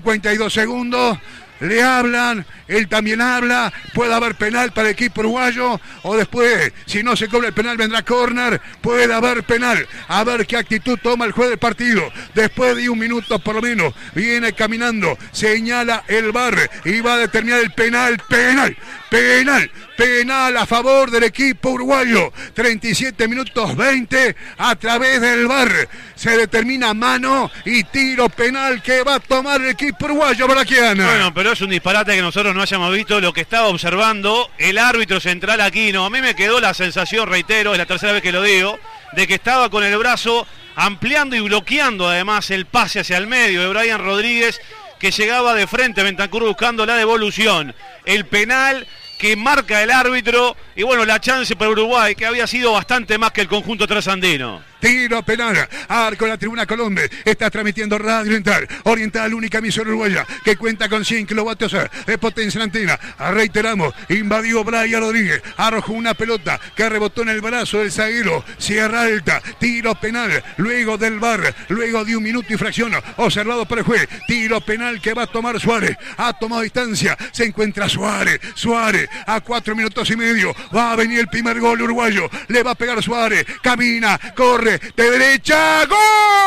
52 segundos. Le hablan, él también habla, puede haber penal para el equipo uruguayo, o después, si no se cobra el penal, vendrá córner, puede haber penal, a ver qué actitud toma el juez del partido, después de un minuto por lo menos, viene caminando, señala el VAR, y va a determinar el penal a favor del equipo uruguayo, 37 minutos 20, a través del VAR, se determina mano y tiro penal que va a tomar el equipo uruguayo, Baraquiana. Bueno, pero es un disparate que nosotros no hayamos visto lo que estaba observando el árbitro central Aquino. A mí me quedó la sensación, reitero, es la tercera vez que lo digo, de que estaba con el brazo ampliando y bloqueando además el pase hacia el medio de Brian Rodríguez, que llegaba de frente a Bentancur buscando la devolución. El penal que marca el árbitro y bueno, la chance para Uruguay, que había sido bastante más que el conjunto trasandino. Tiro penal, arco en la tribuna Colombia, está transmitiendo Radio Oriental, única emisora uruguaya, que cuenta con 100 kilovatios de potencia en antena. Reiteramos, invadió Brian Rodríguez, arrojó una pelota que rebotó en el brazo del zaguero, Sierra Alta, tiro penal, luego del VAR, luego de un minuto y fracción, observado por el juez, tiro penal que va a tomar Suárez, ha tomado distancia, se encuentra Suárez, a 4 minutos y medio, va a venir el primer gol uruguayo, le va a pegar Suárez, camina, corre, de derecha, ¡gol!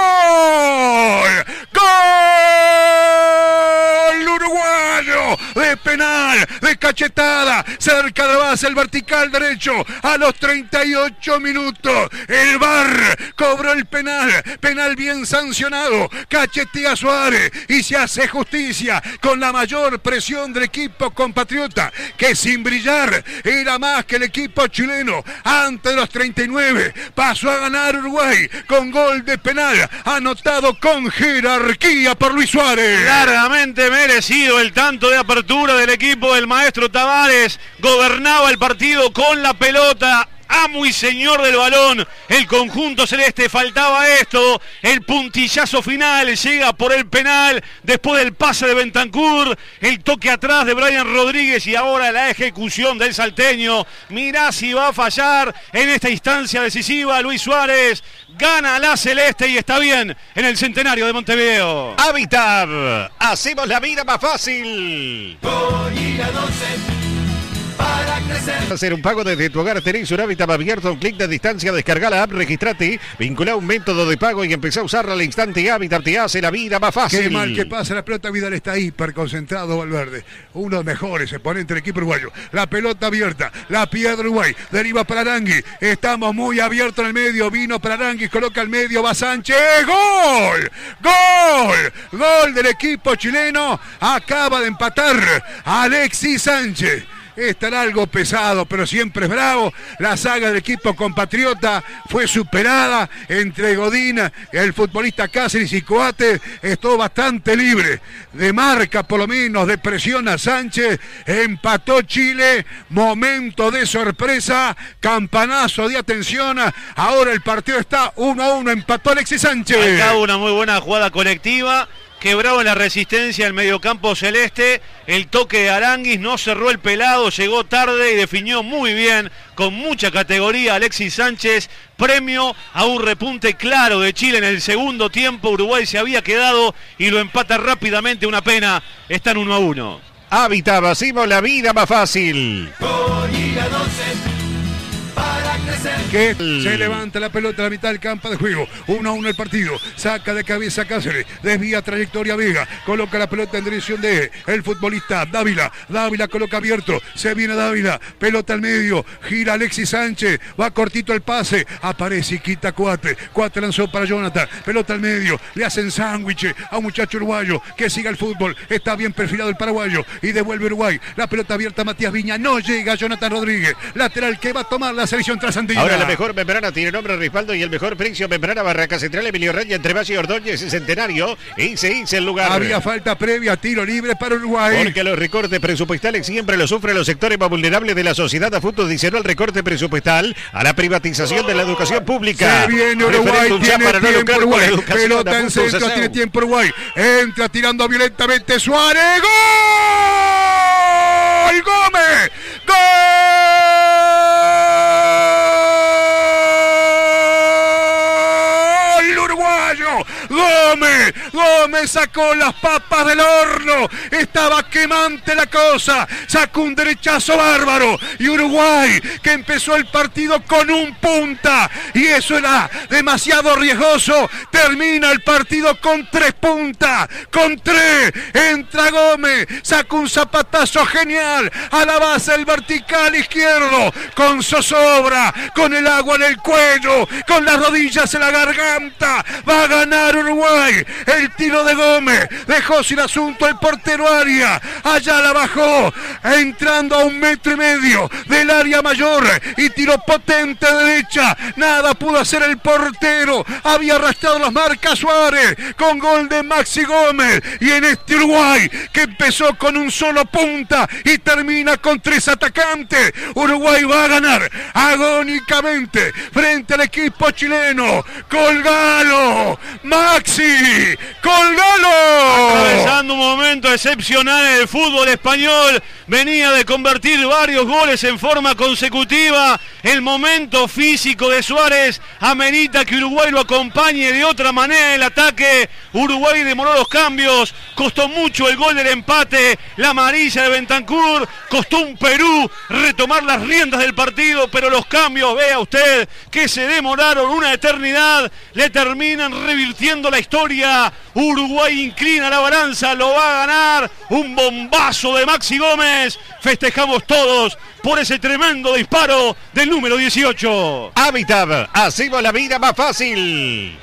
¡Gol uruguayo! De penal, de cachetada, cerca de la base, el vertical derecho, a los 38 minutos, el VAR cobró el penal bien sancionado, cachetea Suárez y se hace justicia con la mayor presión del equipo compatriota, que sin brillar era más que el equipo chileno, antes de los 39, pasó a ganar Uruguay con gol de penal anotado con jerarquía por Luis Suárez. Largamente merecido el tanto de apertura del equipo del maestro Tavares. Gobernaba el partido con la pelota, amo y señor del balón, el conjunto celeste. Faltaba esto, el puntillazo final, llega por el penal, después del pase de Bentancur, el toque atrás de Brian Rodríguez y ahora la ejecución del salteño. Mirá si va a fallar en esta instancia decisiva Luis Suárez. Gana la celeste y está bien en el centenario de Montevideo. Habitat, hacemos la vida más fácil. Hacer un pago desde tu hogar, tenés un Habitat abierto, un clic de distancia, descarga la app, registrate, vincula un método de pago y empezá a usarla al instante. Habitat te hace la vida más fácil. Qué mal que pasa, la pelota Vidal está hiper concentrado, Valverde, uno de los mejores exponentes del equipo uruguayo, la pelota abierta, la piedra Uruguay, deriva para Arangui, estamos muy abiertos en el medio, vino para Arangui, coloca al medio, va Sánchez, gol del equipo chileno, acaba de empatar Alexis Sánchez. Estará algo pesado, pero siempre es bravo. La saga del equipo compatriota fue superada entre Godín, el futbolista Cáceres y Coates. Estuvo bastante libre de marca, por lo menos de presión a Sánchez. Empató Chile, momento de sorpresa, campanazo de atención. Ahora el partido está 1-1, empató Alexis Sánchez. Acá una muy buena jugada colectiva. Quebrado en la resistencia el mediocampo celeste, el toque de Aranguis, no cerró el pelado, llegó tarde y definió muy bien, con mucha categoría Alexis Sánchez, premio a un repunte claro de Chile en el segundo tiempo. Uruguay se había quedado y lo empata rápidamente, una pena, están 1-1. Habitat, hacemos la vida más fácil. Que se levanta la pelota a la mitad del campo de juego, 1-1 el partido, saca de cabeza Cáceres, desvía trayectoria Vega, coloca la pelota en dirección de el futbolista Dávila coloca abierto, se viene Dávila, pelota al medio, gira Alexis Sánchez, va cortito el pase, aparece y quita Coates lanzó para Jonathan, pelota al medio, le hacen sándwich a un muchacho uruguayo, que siga el fútbol, está bien perfilado el paraguayo, y devuelve Uruguay, la pelota abierta a Matías Viña, no llega Jonathan Rodríguez, lateral que va a tomar la selección trasandina. Ahora la mejor membrana tiene nombre, respaldo y el mejor precio. Membrana Barraca Central, Emilio Raya, entre Valle y Ordóñez, Centenario. Hice el lugar. Había falta previa, tiro libre para Uruguay. Porque los recortes presupuestales siempre lo sufren los sectores más vulnerables de la sociedad. A punto adicional al recorte presupuestal a la privatización de la educación pública. Se viene Uruguay, tiene tiempo Uruguay. Pelota en centro, tiene tiempo Uruguay. Entra tirando violentamente Suárez. ¡Gol! ¡Gómez! ¡Gol! Gómez sacó las papas del horno. Estaba quemante la cosa. Sacó un derechazo bárbaro. Y Uruguay, que empezó el partido con un punta, y eso era demasiado riesgoso, termina el partido con 3 puntas. Con 3. Entra Gómez. Saca un zapatazo genial a la base del vertical izquierdo. Con zozobra. Con el agua en el cuello. Con las rodillas en la garganta. Va a ganar Uruguay. El tiro de Gómez dejó sin asunto el portero Arias. Allá la bajó, entrando a 1,5 metros del área mayor, y tiró potente derecha. Nada pudo hacer el portero. Había arrastrado las marcas Suárez, con gol de Maxi Gómez. Y en este Uruguay, que empezó con un solo punta y termina con 3 atacantes, Uruguay va a ganar agónicamente frente al equipo chileno. ¡Colgalo, Maxi! ¡Colgalo! Atravesando un momento excepcional en el fútbol español. Venía de convertir varios goles en forma consecutiva. El momento físico de Suárez amerita que Uruguay lo acompañe de otra manera en el ataque. Uruguay demoró los cambios. Costó mucho el gol del empate. La amarilla de Bentancur. Costó un Perú retomar las riendas del partido. Pero los cambios, vea usted, que se demoraron una eternidad, le terminan revirtiendo la historia. Uruguay inclina la balanza, lo va a ganar. Un bombazo de Maxi Gómez. Festejamos todos por ese tremendo disparo del número 18. Habitat, hacemos la vida más fácil.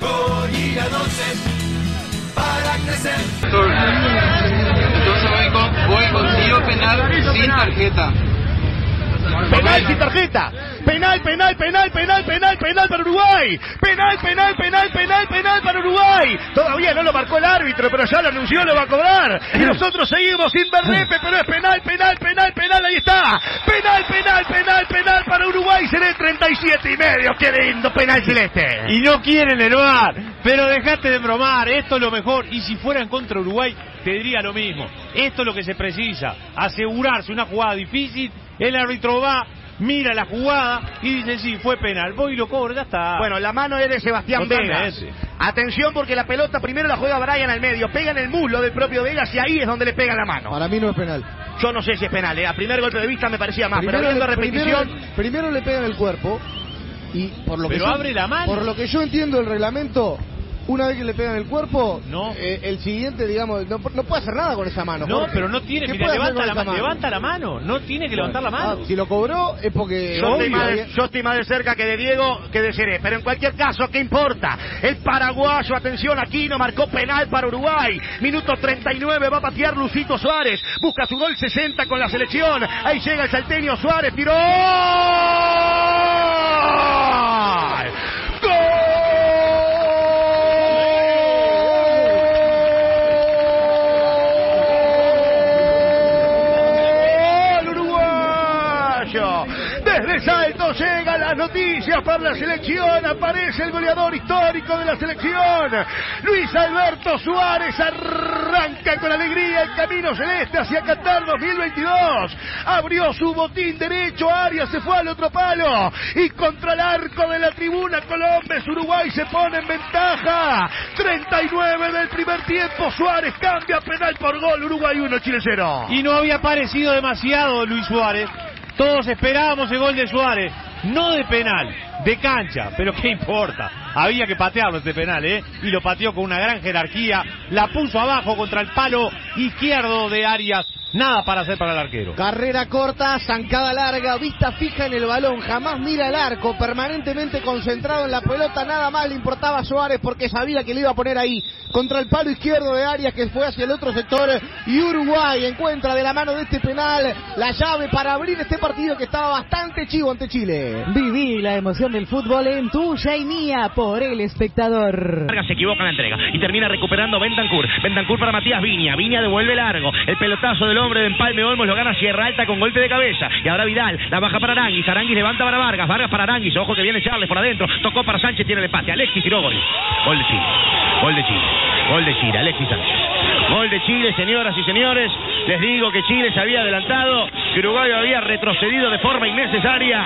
Para crecer. Entonces voy con tiro penal sin tarjeta. Penal sin tarjeta. Penal para Uruguay. Penal para Uruguay. Todavía no lo marcó el árbitro, pero ya lo anunció, lo va a cobrar. Y nosotros seguimos sin ver repe, pero es penal, ahí está. Penal para Uruguay, será el 37,5. Qué lindo penal celeste. Y no quieren el VAR, pero dejate de bromar, esto es lo mejor. Y si fuera en contra de Uruguay, te diría lo mismo. Esto es lo que se precisa, asegurarse una jugada difícil. El árbitro va, mira la jugada y dice sí, fue penal. Voy y lo cobro, ya está. Bueno, la mano es de Sebastián Vegas. Atención, porque la pelota primero la juega Brian al medio, pega en el muslo del propio Vegas y ahí es donde le pega la mano. Para mí no es penal. Yo no sé si es penal, a primer golpe de vista me parecía más, pero viendo repetición... Primero le pega en el cuerpo y por lo pero que abre la mano. Por lo que yo entiendo del reglamento, una vez que le pegan el cuerpo, no. El siguiente, digamos, no puede hacer nada con esa mano. No, Jorge. pero no tiene, mira, levanta la mano, no tiene que levantar la mano. Si lo cobró es porque... Yo estoy más de cerca que de Diego que de Seré, pero en cualquier caso, ¿qué importa? El paraguayo, atención, Aquino marcó penal para Uruguay. Minuto 39, va a patear Lucito Suárez, busca su gol 60 con la selección. Ahí llega el salteño Suárez, tiró. Desde Salto llegan las noticias para la selección. Aparece el goleador histórico de la selección, Luis Alberto Suárez. Arranca con alegría el camino celeste hacia Qatar 2022. Abrió su botín derecho, Arias se fue al otro palo y contra el arco de la tribuna Colombes, Uruguay se pone en ventaja. 39 del primer tiempo, Suárez cambia, penal por gol, Uruguay 1, Chile 0. Y no había parecido demasiado Luis Suárez. Todos esperábamos el gol de Suárez, no de penal, de cancha, pero qué importa, había que patearlo este penal, y lo pateó con una gran jerarquía, la puso abajo contra el palo izquierdo de Arias, nada para hacer para el arquero. Carrera corta, zancada larga, vista fija en el balón, jamás mira el arco, permanentemente concentrado en la pelota, nada más le importaba a Suárez porque sabía que le iba a poner ahí, contra el palo izquierdo de Arias que fue hacia el otro sector, y Uruguay encuentra de la mano de este penal la llave para abrir este partido que estaba bastante chivo ante Chile. Viví la emoción del fútbol en tuya y mía por El Espectador. Se equivoca en la entrega y termina recuperando Bentancur para Matías Viña devuelve largo, el pelotazo del hombre de Empalme Olmos lo gana Sierra Alta con golpe de cabeza, y ahora Vidal, la baja para Aranguis levanta para Vargas para Aranguis, ojo que viene Charles por adentro, tocó para Sánchez, tiene el empate, Alexis tiró gol de Chile, Alexis Sánchez, gol de Chile, señoras y señores, les digo que Chile se había adelantado, que Uruguay había retrocedido de forma innecesaria,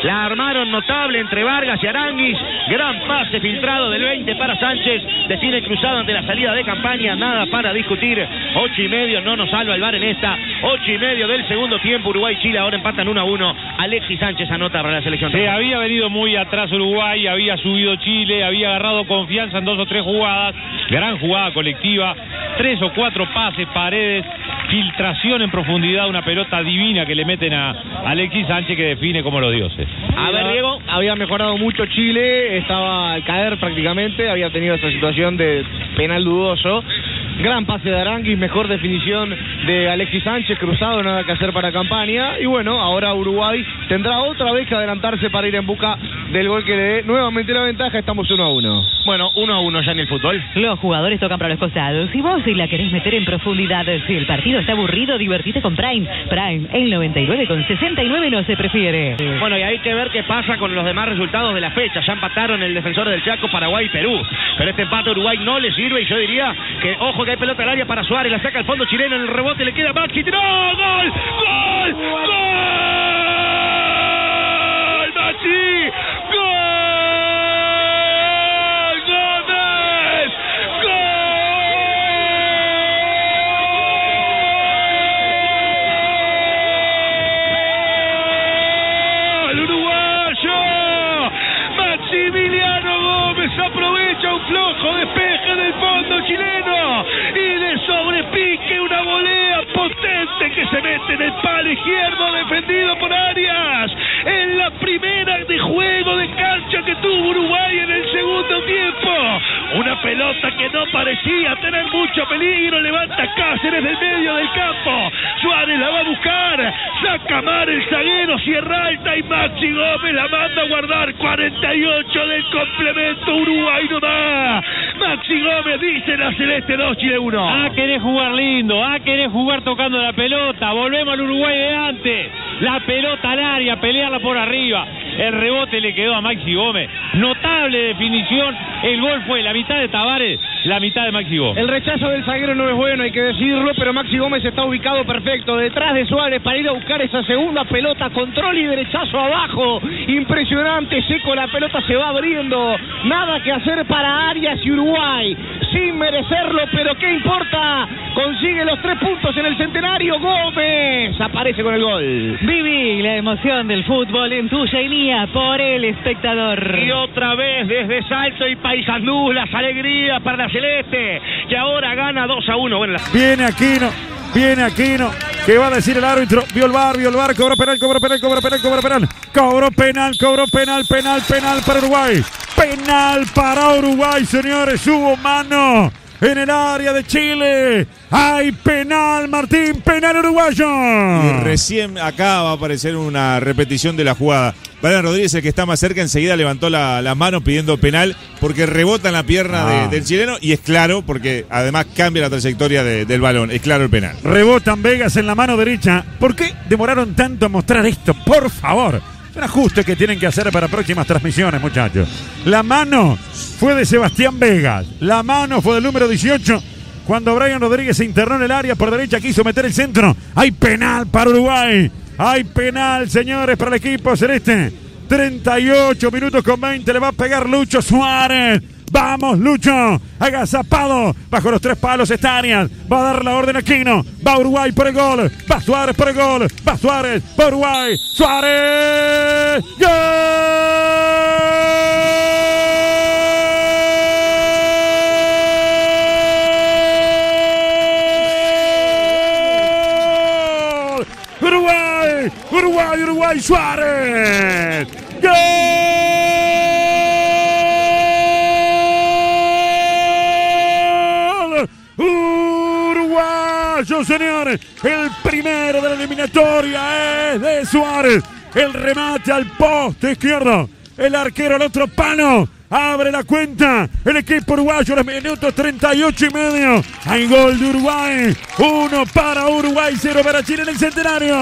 La armaron notable entre Vargas y Aranguis. Gran pase filtrado del 20 para Sánchez. Define cruzado ante la salida de Campaña. Nada para discutir. 8:30, no nos salva el VAR en esta. 8:30 del segundo tiempo. Uruguay-Chile ahora empatan 1-1. Alexis Sánchez anota para la selección. Sí, había venido muy atrás Uruguay, había subido Chile, había agarrado confianza en 2 o 3 jugadas. Gran jugada colectiva. 3 o 4 pases, Paredes, filtración en profundidad, una pelota divina que le meten a Alexis Sánchez que define como los dioses. A ver, Diego, había mejorado mucho Chile, estaba al caer prácticamente, había tenido esta situación de penal dudoso. Gran pase de Aranguis, mejor definición de Alexis Sánchez, cruzado, nada que hacer para Campaña. Y bueno, ahora Uruguay tendrá otra vez que adelantarse para ir en busca del gol que le dé nuevamente la ventaja. Estamos 1-1. Bueno, 1-1 ya en el fútbol. Los jugadores tocan para los costados. Si vos la querés meter en profundidad, si el partido está aburrido, divertite con Prime. Prime, el 99,69 no se prefiere. Bueno, y hay que ver qué pasa con los demás resultados de la fecha. Ya empataron el Defensor del Chaco, Paraguay y Perú. Pero este empate a Uruguay no le sirve y yo diría que, ojo, que hay pelota al área para Suárez, la saca al fondo chileno, en el rebote le queda Maxi, tiró, ¡gol! ¡Gol! ¡Gol! ¡Maxi! ¡Gol! ¡Gómez! ¡Gol! ¡Uruguayo! Maximiliano Gómez aprovecha un flojo despeje del fondo chileno y de sobrepique una volea potente que se mete en el palo izquierdo defendido por Arias en la primera de juego de cancha que tuvo Uruguay en el segundo tiempo. Una pelota que no parecía tener mucho peligro, levanta Cáceres del medio del campo, Suárez la va a buscar, saca Mar el zaguero, cierra alta y Maxi Gómez la manda a guardar. 48 del complemento, Uruguay no da. Maxi Gómez dice la Celeste 2, Chile 1. Querés jugar lindo, querés jugar tocando la pelota, volvemos al Uruguay de antes. La pelota al área, pelearla por arriba. El rebote le quedó a Maxi Gómez. Notable definición. El gol fue la mitad de Tavares, la mitad de Maxi Gómez. El rechazo del zaguero no es bueno, hay que decirlo, pero Maxi Gómez está ubicado perfecto detrás de Suárez para ir a buscar esa segunda pelota. Control y derechazo abajo. Impresionante, Seco, la pelota se va abriendo. Nada que hacer para Arias y Uruguay. Sin merecerlo, pero ¿qué importa? Consigue los 3 puntos en el Centenario. Gómez aparece con el gol. Viví la emoción del fútbol en tuya y mía por El Espectador. Y otra vez desde Salto y Paysandú las alegrías para la Celeste, que ahora gana 2-1. Bueno, Viene Aquino. ¿Qué va a decir el árbitro? Vio el bar, cobró penal. Cobró penal para Uruguay. Penal para Uruguay, señores. Hubo mano en el área de Chile. Hay penal, Martín, penal uruguayo. Y recién acá va a aparecer una repetición de la jugada. Brian Rodríguez, el que está más cerca, enseguida levantó la mano pidiendo penal porque rebota en la pierna del chileno y es claro porque además cambia la trayectoria del balón. Es claro el penal. Rebotan Vegas en la mano derecha. ¿Por qué demoraron tanto en mostrar esto? Por favor. Es un ajuste que tienen que hacer para próximas transmisiones, muchachos. La mano fue de Sebastián Vegas. La mano fue del número 18. Cuando Brian Rodríguez se internó en el área por derecha, quiso meter el centro. Hay penal para Uruguay. Hay penal, señores, para el equipo celeste. 38 minutos con 20. Le va a pegar Lucho Suárez. Vamos, Lucho. Agazapado. Bajo los 3 palos está Arias. Va a dar la orden a Aquino. Va Uruguay por el gol. Va Suárez por el gol. Va Suárez por Uruguay. Suárez. ¡Gol! Uruguay, Suárez. ¡Gol! Uruguayo, señores. El primero de la eliminatoria es de Suárez. El remate al poste izquierdo. El arquero al otro palo. Abre la cuenta el equipo uruguayo, los minutos 38 y medio. Hay gol de Uruguay. 1 para Uruguay, 0 para Chile en el Centenario.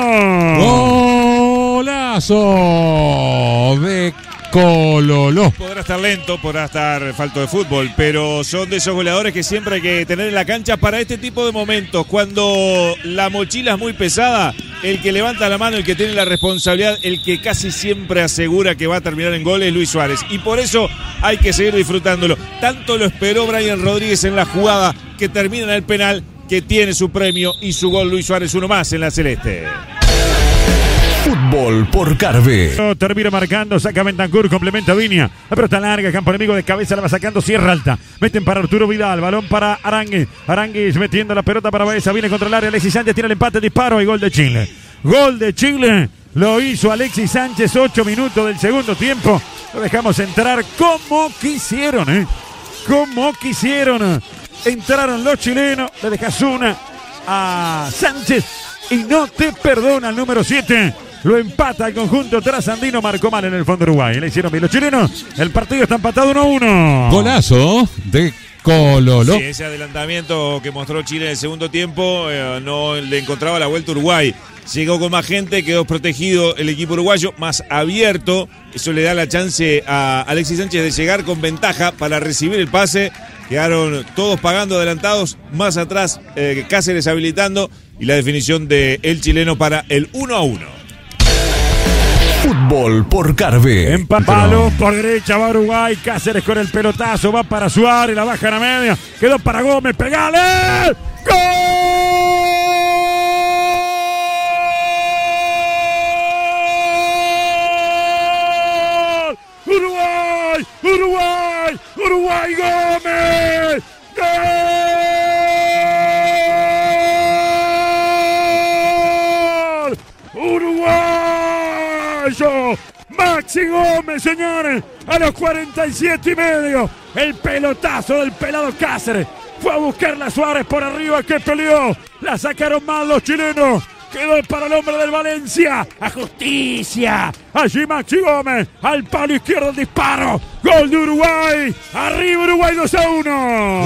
Golazo de Cololó. Podrá estar lento, podrá estar falto de fútbol, pero son de esos goleadores que siempre hay que tener en la cancha para este tipo de momentos. Cuando la mochila es muy pesada, el que levanta la mano, el que tiene la responsabilidad, el que casi siempre asegura que va a terminar en goles, Luis Suárez. Y por eso hay que seguir disfrutándolo. Tanto lo esperó Brian Rodríguez en la jugada que termina en el penal, que tiene su premio y su gol. Luis Suárez, uno más en la celeste. Fútbol por Carve. Termina marcando, saca Bentancur, complementa Viña. La pelota larga, campo enemigo de cabeza, la va sacando, Sierra Alta. Meten para Arturo Vidal, balón para Aránguiz. Aránguiz metiendo la pelota para Baeza, viene contra el área. Alexis Sánchez tiene el empate, disparo y gol de Chile. Gol de Chile, lo hizo Alexis Sánchez, 8 minutos del segundo tiempo. Lo dejamos entrar como quisieron, como quisieron. Entraron los chilenos, le dejas una a Sánchez y no te perdona el número 7. Lo empata el conjunto trasandino, marcó mal en el fondo Uruguay. Le hicieron bien los chilenos. El partido está empatado 1-1. Golazo de Cololo. Sí, ese adelantamiento que mostró Chile en el segundo tiempo no le encontraba la vuelta a Uruguay. Llegó con más gente, quedó protegido el equipo uruguayo, más abierto. Eso le da la chance a Alexis Sánchez de llegar con ventaja para recibir el pase. Quedaron todos pagando adelantados, más atrás Cáceres habilitando y la definición del chileno para el 1-1. Fútbol por Carve. Empapalo por derecha, va Uruguay. Cáceres con el pelotazo, va para Suárez, la baja a la media. Quedó para Gómez, pegale. ¡Gol! ¡Uruguay! ¡Uruguay! ¡Uruguay Gómez! ¡Gol! ¡Uruguay! Maxi Gómez, señores, a los 47:30. El pelotazo del pelado Cáceres. Fue a buscarla a Suárez por arriba, que peleó. La sacaron mal los chilenos. Quedó para el hombre del Valencia. A justicia. Allí Maxi Gómez. Al palo izquierdo el disparo. Gol de Uruguay. Arriba Uruguay 2-1.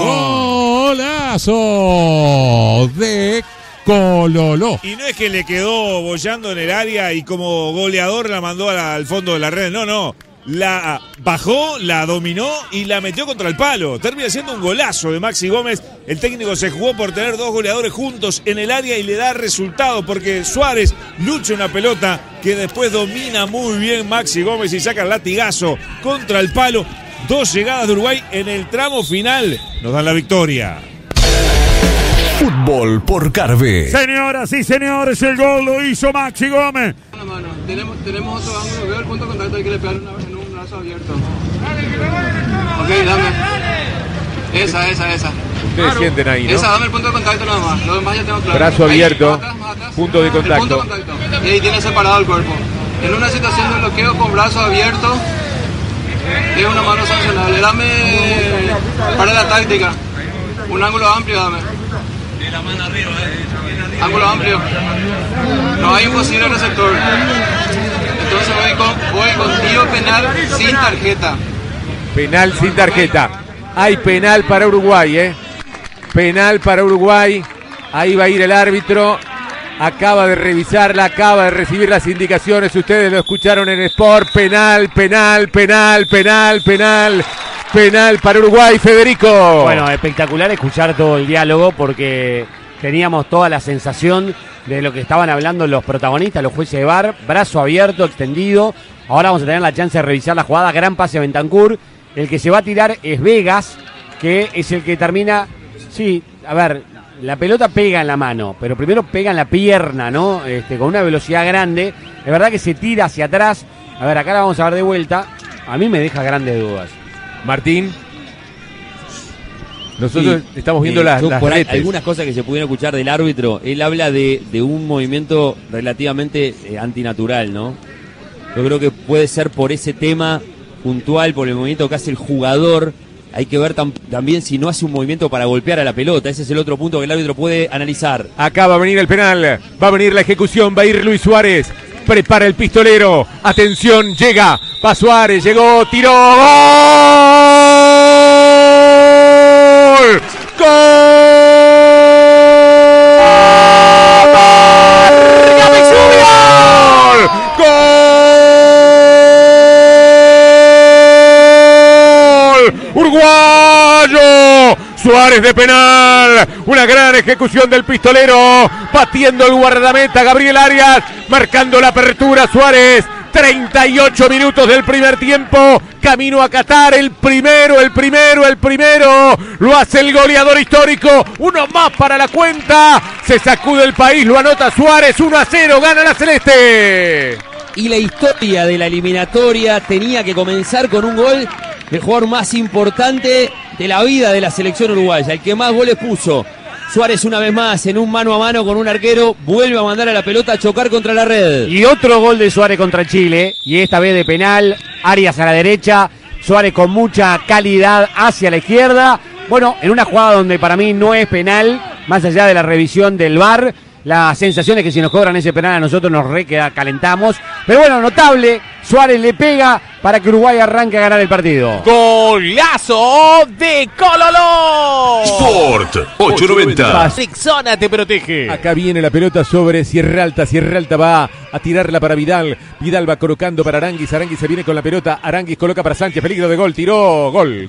Golazo de Cololo. Y no es que le quedó bollando en el área y como goleador la mandó al fondo de la red. No. La bajó, la dominó y la metió contra el palo. Termina siendo un golazo de Maxi Gómez. El técnico se jugó por tener dos goleadores juntos en el área y le da resultado porque Suárez lucha una pelota que después domina muy bien Maxi Gómez y saca el latigazo contra el palo. Dos llegadas de Uruguay en el tramo final nos dan la victoria. Fútbol por Carve. Señoras y señores, el gol lo hizo Maxi Gómez. Tenemos otro ángulo, veo el punto de contacto, hay que le pegar en un brazo abierto. Ok, dame. Esa. Ustedes sienten ahí, ¿no? Esa, dame el punto de contacto nada más. Lo demás ya tengo claro. Brazo abierto, más atrás, punto de contacto. Punto de contacto. Y ahí tiene separado el cuerpo. En una situación de bloqueo con brazo abierto, es una mano sancionable. Dame para la táctica. Un ángulo amplio, dame. La mano arriba, ángulo amplio. No hay un posible receptor. Entonces voy con tiro penal sin tarjeta. Penal sin tarjeta. Hay penal para Uruguay, Penal para Uruguay. Ahí va a ir el árbitro. Acaba de revisarla, acaba de recibir las indicaciones. Ustedes lo escucharon en Sport. Penal para Uruguay, Federico. Bueno, espectacular escuchar todo el diálogo porque teníamos toda la sensación de lo que estaban hablando los protagonistas, los jueces de VAR. Brazo abierto, extendido. Ahora vamos a tener la chance de revisar la jugada. Gran pase a Bentancur. El que se va a tirar es Vegas, que es el que termina... Sí, a ver, la pelota pega en la mano, pero primero pega en la pierna, ¿no? Con una velocidad grande. Es verdad que se tira hacia atrás. A ver, acá la vamos a ver de vuelta. A mí me deja grandes dudas. Martín, nosotros estamos viendo las redes. Algunas cosas que se pudieron escuchar del árbitro. Él habla de un movimiento relativamente antinatural, ¿no? Yo creo que puede ser por ese tema puntual, por el movimiento que hace el jugador. Hay que ver también si no hace un movimiento para golpear a la pelota. Ese es el otro punto que el árbitro puede analizar. Acá va a venir el penal, va a venir la ejecución, va a ir Luis Suárez. Prepara el pistolero. Atención, llega. Va Suárez, llegó, tiró. ¡Gol! ¡Gol! ¡Uruguayo! Suárez de penal. Una gran ejecución del pistolero. Batiendo el guardameta Gabriel Arias. Marcando la apertura Suárez. 38 minutos del primer tiempo. Camino a Qatar. El primero. Lo hace el goleador histórico. Uno más para la cuenta. Se sacude el país. Lo anota Suárez. 1-0. Gana la Celeste. Y la historia de la eliminatoria tenía que comenzar con un gol del jugador más importante de la vida de la selección uruguaya. El que más goles puso. Suárez una vez más en un mano a mano con un arquero, vuelve a mandar a la pelota a chocar contra la red. Y otro gol de Suárez contra Chile, y esta vez de penal, Arias a la derecha, Suárez con mucha calidad hacia la izquierda. Bueno, en una jugada donde para mí no es penal, más allá de la revisión del VAR, la sensación es que si nos cobran ese penal a nosotros nos calentamos. Pero bueno, notable, Suárez le pega para que Uruguay arranque a ganar el partido. ¡Golazo de Cololó! Sport 890. Rixona te protege. Acá viene la pelota sobre Sierra Alta. Sierra Alta va a tirarla para Vidal. Vidal va colocando para Aranguis. Aranguis se viene con la pelota. Aranguis coloca para Sánchez. Peligro de gol. Tiró. Gol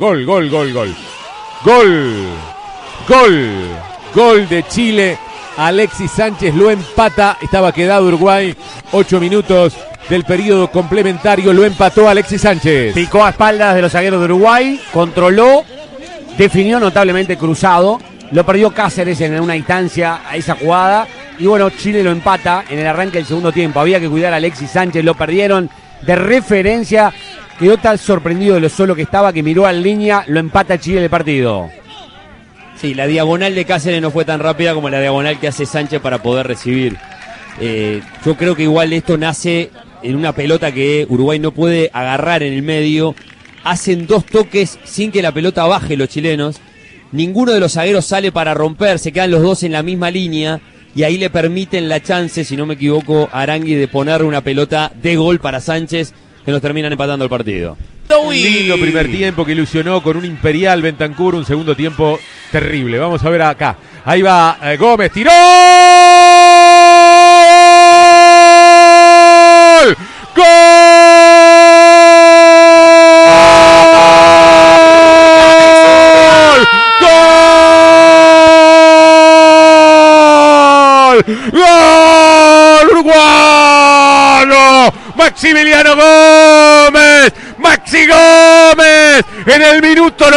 de Chile. Alexis Sánchez lo empata. Estaba quedado Uruguay. 8 minutos del periodo complementario. Lo empató Alexis Sánchez. Picó a espaldas de los zagueros de Uruguay. Controló. Definió notablemente cruzado. Lo perdió Cáceres en una instancia a esa jugada. Y bueno, Chile lo empata en el arranque del segundo tiempo. Había que cuidar a Alexis Sánchez. Lo perdieron de referencia. Quedó tan sorprendido de lo solo que estaba que miró en línea. Lo empata Chile el partido. Sí, la diagonal de Cáceres no fue tan rápida como la diagonal que hace Sánchez para poder recibir. Yo creo que igual esto nace en una pelota que Uruguay no puede agarrar en el medio. Hacen 2 toques sin que la pelota baje los chilenos. Ninguno de los zagueros sale para romper, se quedan los dos en la misma línea. Y ahí le permiten la chance, si no me equivoco, a Arangui de poner una pelota de gol para Sánchez, que nos terminan empatando el partido. Un lindo primer tiempo que ilusionó con un Imperial Bentancur, un segundo tiempo terrible. Vamos a ver acá. Ahí va Gómez, tiró. ¡Gol! ¡Gol! ¡Uruguayo! ¡Maximiliano Gómez! ¡Maxi Gómez! En el minuto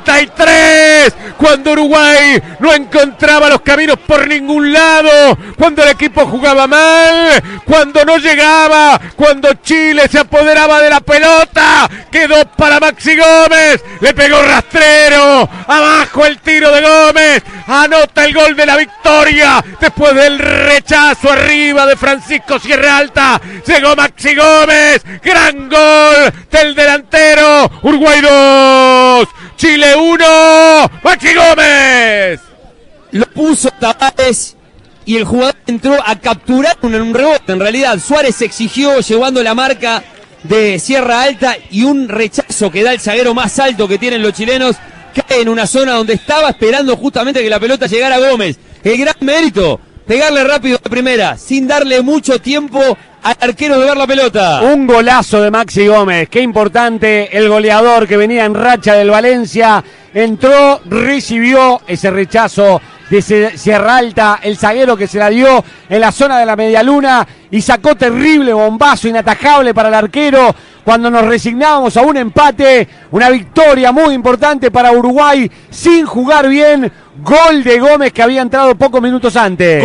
93, cuando Uruguay no encontraba los caminos por ningún lado, cuando el equipo jugaba mal, cuando no llegaba, cuando Chile se apoderaba de la pelota, quedó para Maxi Gómez, le pegó rastrero, abajo el tiro de Gómez, anota el gol de la victoria, después del rechazo arriba de Francisco Sierra Alta, llegó Maxi Gómez, gran gol del delantero, Uruguay 2, Chile 1, Maxi Gómez. Lo puso Tavares y el jugador entró a capturar un rebote. En realidad Suárez exigió llevando la marca de Sierra Alta y un rechazo que da el zaguero más alto que tienen los chilenos, cae en una zona donde estaba esperando justamente que la pelota llegara a Gómez. El gran mérito, pegarle rápido de primera, sin darle mucho tiempo al arquero de ver la pelota. Un golazo de Maxi Gómez, qué importante, el goleador que venía en racha del Valencia, entró, recibió ese rechazo de Sierra Alta, el zaguero que se la dio en la zona de la medialuna y sacó terrible bombazo inatajable para el arquero cuando nos resignábamos a un empate, una victoria muy importante para Uruguay sin jugar bien, gol de Gómez que había entrado pocos minutos antes.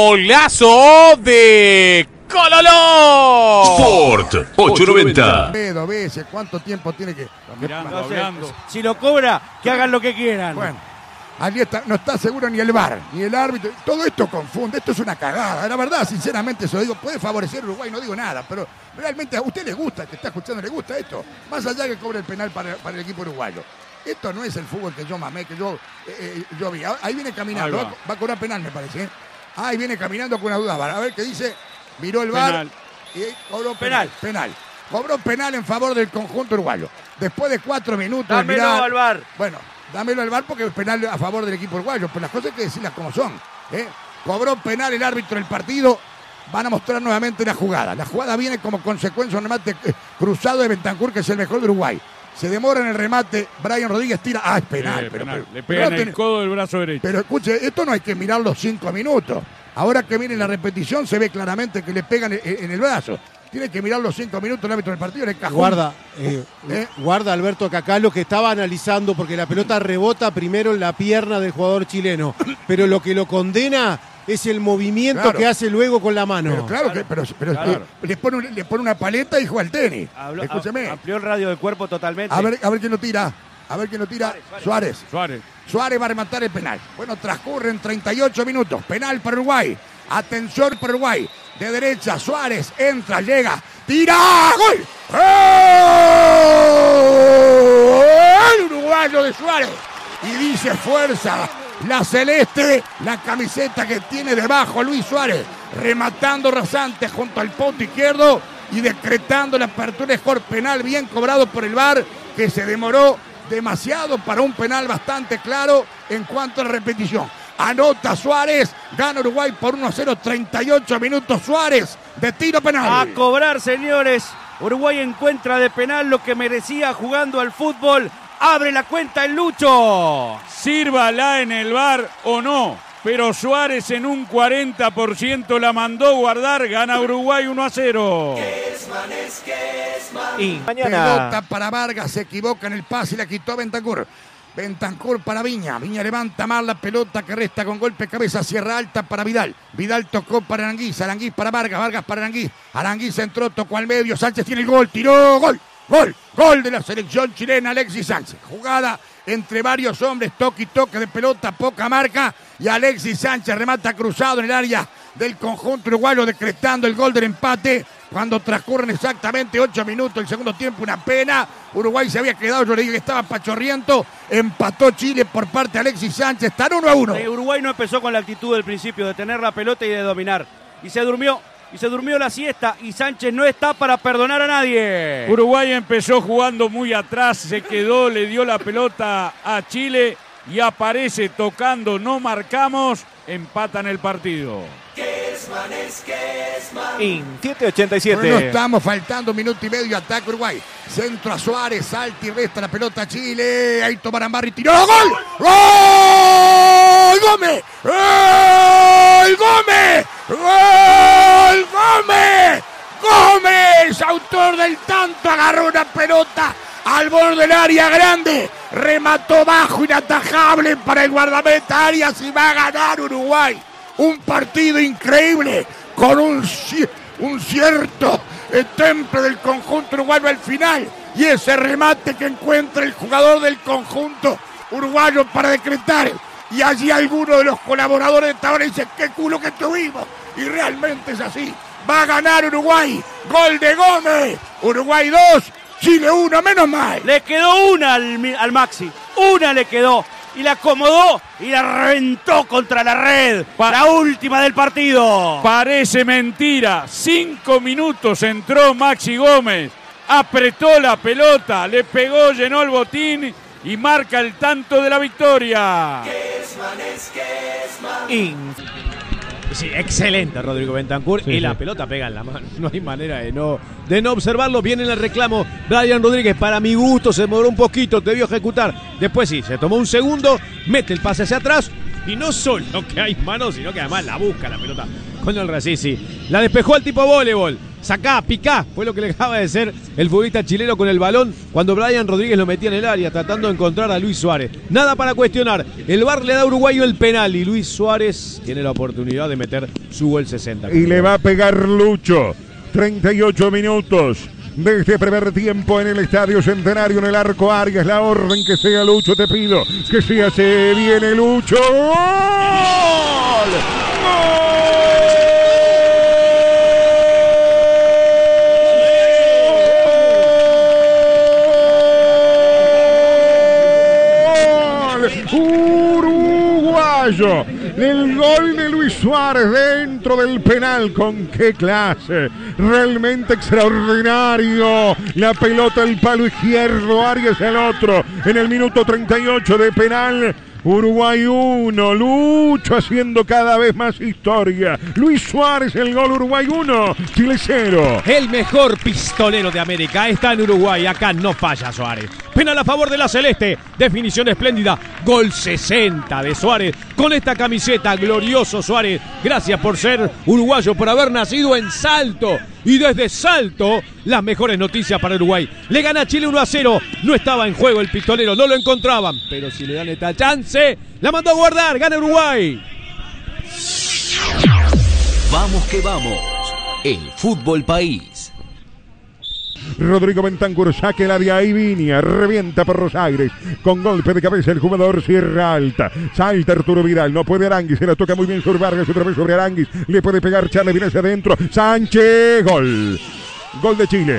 Golazo de Cololó. Sport 890. Dos veces, ¿cuánto tiempo tiene que...? Mirando. Si lo cobra, que hagan lo que quieran. Bueno, allí no está seguro ni el VAR, ni el árbitro. Todo esto confunde, esto es una cagada. La verdad, sinceramente, se lo digo, puede favorecer a Uruguay, no digo nada, pero realmente a usted le gusta, que está escuchando, le gusta esto. Más allá que cobre el penal para el equipo uruguayo. Esto no es el fútbol que yo mamé, que yo vi. Ahí viene caminando, va a cobrar penal, me parece. ¿eh? Ahí viene caminando con una duda. A ver qué dice. Miró el VAR y cobró penal. Cobró penal en favor del conjunto uruguayo. Después de 4 minutos. Dámelo al VAR. Bueno, dámelo al VAR porque es penal a favor del equipo uruguayo. Pero las cosas hay que decirlas como son. Cobró penal el árbitro del partido. Van a mostrar nuevamente la jugada. La jugada viene como consecuencia de cruzado de Bentancur, que es el mejor de Uruguay. se demora en el remate, Brian Rodríguez tira, es penal. Le pega en el codo del brazo derecho. Pero escuche, esto no hay que mirar los 5 minutos. Ahora que miren la repetición se ve claramente que le pegan en el brazo. Tiene que mirar los 5 minutos el árbitro del partido en el cajón. Guarda Alberto Cacá lo que estaba analizando, porque la pelota rebota primero en la pierna del jugador chileno, pero lo que lo condena es el movimiento que hace luego con la mano. Le pone una paleta y juega al tenis. Escúcheme. Amplió el radio del cuerpo totalmente. A ver quién lo tira. Suárez. Suárez va a rematar el penal. Bueno, transcurren 38 minutos. Penal para Uruguay. Atención para Uruguay. De derecha, Suárez entra, llega, tira, ¡gol! ¡El uruguayo de Suárez! Y dice fuerza, la celeste, la camiseta que tiene debajo Luis Suárez, rematando rasante junto al punto izquierdo y decretando la apertura de score penal bien cobrado por el VAR, que se demoró demasiado para un penal bastante claro en cuanto a la repetición. Anota Suárez, gana Uruguay por 1-0, 38 minutos Suárez de tiro penal. A cobrar, señores. Uruguay encuentra de penal lo que merecía jugando al fútbol. Abre la cuenta el Lucho. Sírvala en el VAR o no, pero Suárez en un 40% la mandó guardar, gana Uruguay 1-0. Y pelota para Vargas, se equivoca en el pase y la quitó Bentancur. Bentancur para Viña. Viña levanta mal la pelota que resta con golpe de cabeza. Sierra alta para Vidal. Vidal tocó para Aranguiz. Aranguiz para Vargas. Vargas para Aranguiz. Aranguiz entró, tocó al medio. Sánchez tiene el gol. Tiró. Gol. Gol de la selección chilena. Alexis Sánchez. Jugada entre varios hombres. Toque y toque de pelota. Poca marca. Y Alexis Sánchez remata cruzado en el área del conjunto uruguayo, decretando el gol del empate. Cuando transcurren exactamente 8 minutos el segundo tiempo, una pena. Uruguay se había quedado, yo le dije que estaba pachorriento. Empató Chile por parte de Alexis Sánchez, están 1-1. Uruguay no empezó con la actitud del principio de tener la pelota y de dominar. Y se durmió la siesta y Sánchez no está para perdonar a nadie. Uruguay empezó jugando muy atrás, se quedó, le dio la pelota a Chile y aparece tocando, no marcamos, empatan el partido. 7:87. Bueno, estamos faltando 1 minuto y medio, ataque Uruguay. Centro a Suárez, salta y resta la pelota a Chile. Ahí tomarán Barry, tiró, ¡gol! ¡Gol! ¡Gómez! ¡Gol! ¡Gómez! ¡Gol! ¡Gómez! ¡Gómez! Autor del tanto, agarró una pelota al borde del área grande. Remató bajo, inatajable para el guardameta Arias y va a ganar Uruguay. Un partido increíble con un cierto temple del conjunto uruguayo al final. Y ese remate que encuentra el jugador del conjunto uruguayo para decretar. Y allí alguno de los colaboradores de Tavares dice, qué culo que tuvimos. Y realmente es así. Va a ganar Uruguay. Gol de Gómez. Uruguay 2, Chile 1, menos mal. Le quedó una al Maxi. Una le quedó. Y la acomodó y la reventó contra la red. La última del partido. Parece mentira. 5 minutos entró Maxi Gómez. Apretó la pelota, le pegó, llenó el botín y marca el tanto de la victoria. Sí, excelente Rodrigo Bentancur. Y la pelota pega en la mano. No hay manera de no observarlo. Viene en el reclamo Brian Rodríguez. Para mi gusto se demoró un poquito, debió ejecutar. Después sí, se tomó un segundo, mete el pase hacia atrás. Y no solo que hay mano, sino que además la busca la pelota con el Racisi. La despejó al tipo voleibol. Sacá, picá, fue lo que le acaba de ser el futbolista chileno con el balón cuando Brian Rodríguez lo metía en el área tratando de encontrar a Luis Suárez. Nada para cuestionar, el VAR le da a Uruguayo el penal y Luis Suárez tiene la oportunidad de meter su gol 60. Y le va a pegar Lucho, 38 minutos de este primer tiempo en el Estadio Centenario, en el Arco Arias. La orden que sea Lucho, te pido que sea, se viene Lucho. ¡Gol! ¡Gol! Uruguayo, el gol de Luis Suárez dentro del penal. Con qué clase, realmente extraordinario. La pelota al palo izquierdo, Arias al otro, en el minuto 38 de penal. Uruguay 1, Lucho haciendo cada vez más historia. Luis Suárez, el gol. Uruguay 1, Chile 0. El mejor pistolero de América está en Uruguay. Acá no falla Suárez. Penal a favor de la Celeste. Definición espléndida. Gol 60 de Suárez. Con esta camiseta, glorioso Suárez. Gracias por ser uruguayo, por haber nacido en Salto. Y desde Salto, las mejores noticias para Uruguay. Le gana Chile 1-0. No estaba en juego el pistolero, no lo encontraban. Pero si le dan esta chance, la mandó a guardar. Gana Uruguay. Vamos que vamos. El fútbol país. Rodrigo Bentancur saque el área y Viña revienta por Rosagres con golpe de cabeza el jugador Sierra Alta, salta Arturo Vidal, no puede Aranguis, se la toca muy bien sobre Vargas, otra vez sobre Aranguis, le puede pegar Charles, viene hacia adentro, Sánchez, gol de Chile,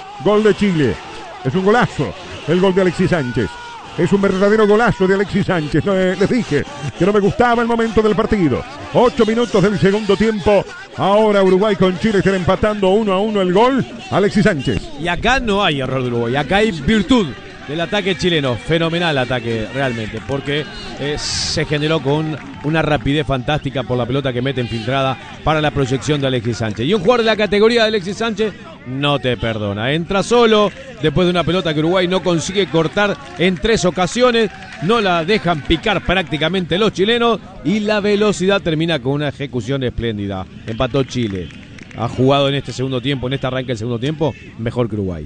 es un golazo el gol de Alexis Sánchez. Es un verdadero golazo de Alexis Sánchez. Les dije que no me gustaba el momento del partido. 8 minutos del segundo tiempo. Ahora Uruguay con Chile están empatando 1-1 el gol. Alexis Sánchez. Y acá no hay error de Uruguay. Acá hay virtud del ataque chileno. Fenomenal ataque realmente. Porque se generó con una rapidez fantástica por la pelota que mete infiltrada para la proyección de Alexis Sánchez. Y un jugador de la categoría de Alexis Sánchez no te perdona. Entra solo después de una pelota que Uruguay no consigue cortar en 3 ocasiones. No la dejan picar prácticamente los chilenos. Y la velocidad termina con una ejecución espléndida. Empató Chile. Ha jugado en este segundo tiempo, en este arranque del segundo tiempo, mejor que Uruguay.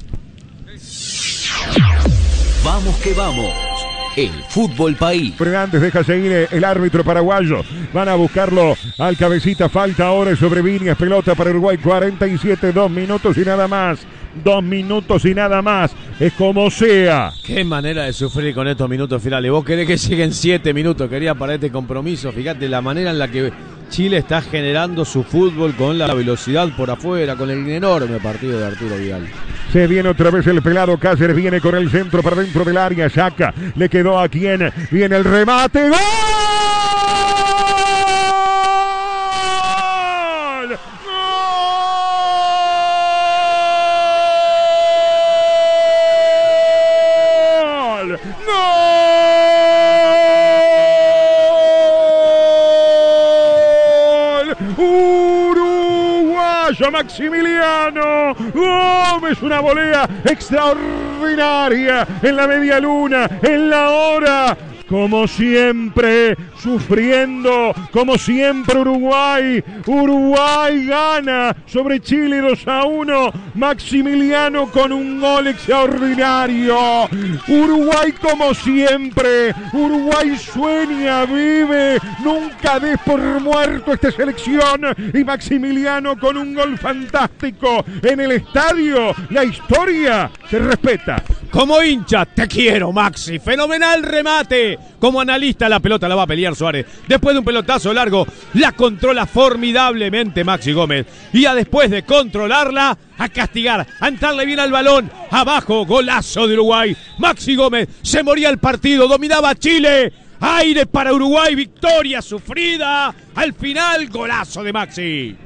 Vamos que vamos. El fútbol país. Fernández deja seguir el árbitro paraguayo. Van a buscarlo al cabecita. Falta ahora sobre Viñas. Pelota para Uruguay. 47, 2 minutos y nada más. 2 minutos y nada más. Es como sea. Qué manera de sufrir con estos minutos finales. Vos querés que lleguen 7 minutos. Quería para este compromiso. Fíjate la manera en la que Chile está generando su fútbol con la velocidad por afuera, con el enorme partido de Arturo Vidal. Se viene otra vez el pelado Cáceres, viene con el centro para dentro del área, saca, le quedó a quien, viene el remate, ¡gol! ¡Gol! Uruguayo Maximiliano Gómez, una volea extraordinaria en la media luna, en la hora. Como siempre, sufriendo, como siempre Uruguay gana sobre Chile 2-1, Maximiliano con un gol extraordinario, Uruguay como siempre, Uruguay sueña, vive, nunca des por muerto esta selección, y Maximiliano con un gol fantástico en el estadio, la historia se respeta. Como hincha, te quiero, Maxi. Fenomenal remate. Como analista, la pelota la va a pelear Suárez. Después de un pelotazo largo, la controla formidablemente Maxi Gómez. Y después de controlarla, a castigar, a entrarle bien al balón. Abajo, golazo de Uruguay. Maxi Gómez se moría el partido, dominaba a Chile. Aire para Uruguay, victoria sufrida. Al final, golazo de Maxi.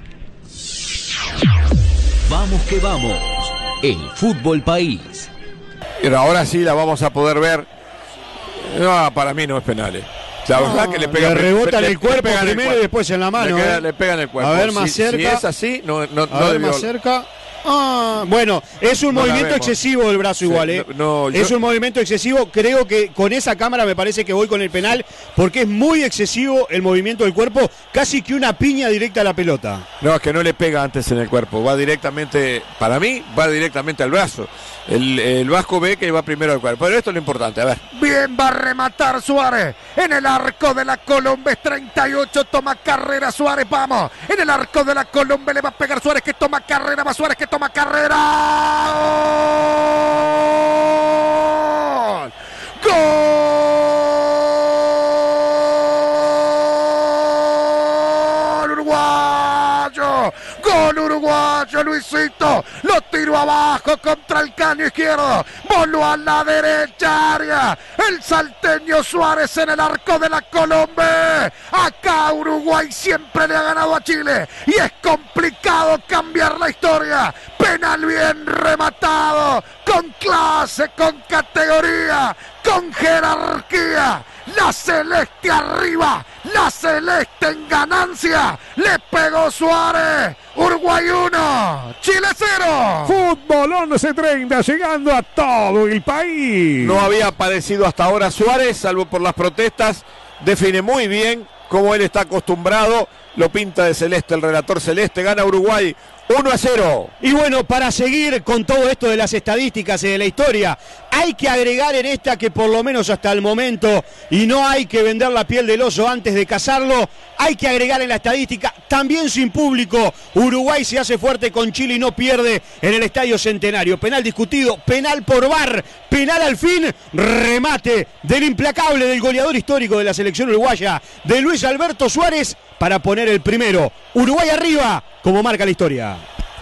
Vamos que vamos. El fútbol país. Pero ahora sí la vamos a poder ver. No, para mí no es penal. La verdad que le pega. Le rebota en el cuerpo primero y después en la mano. Le pega en el cuerpo. A ver, más cerca. Si es así, no a ver, más cerca. Bueno, es un movimiento excesivo del brazo igual, es un movimiento excesivo. Creo que con esa cámara me parece que voy con el penal, porque es muy excesivo el movimiento del cuerpo, casi que una piña directa a la pelota. No, es que no le pega antes en el cuerpo, va directamente, para mí, va directamente al brazo. El vasco ve que va primero al cuerpo, pero esto es lo importante, a ver. Bien, va a rematar Suárez en el arco de la Colombia, 38, toma carrera Suárez, vamos, en el arco de la Colombia le va a pegar Suárez, que toma carrera, va Suárez que toma carrera. ¡Gol! ¡Gol uruguayo! ¡Gol uruguayo! bueno Luisito, lo tiró abajo contra el caño izquierdo, voló a la derecha área, el salteño Suárez en el arco de la Colombia. Acá Uruguay siempre le ha ganado a Chile y es complicado cambiar la historia. Penal bien rematado, con clase, con categoría, con jerarquía. La celeste arriba, la celeste en ganancia. Le pegó Suárez. Uruguay 1, Chile 0. Fútbol 11:30, llegando a todo el país. No había aparecido hasta ahora Suárez, salvo por las protestas. Define muy bien, como él está acostumbrado. Lo pinta de celeste el relator celeste. Gana Uruguay 1-0. Y bueno, para seguir con todo esto de las estadísticas y de la historia, hay que agregar en esta que por lo menos hasta el momento, y no hay que vender la piel del oso antes de cazarlo, hay que agregar en la estadística, también sin público, Uruguay se hace fuerte con Chile y no pierde en el Estadio Centenario. Penal discutido, penal por VAR, penal al fin, remate del implacable, del goleador histórico de la selección uruguaya, de Luis Alberto Suárez, para poner el primero. Uruguay arriba, como marca la historia.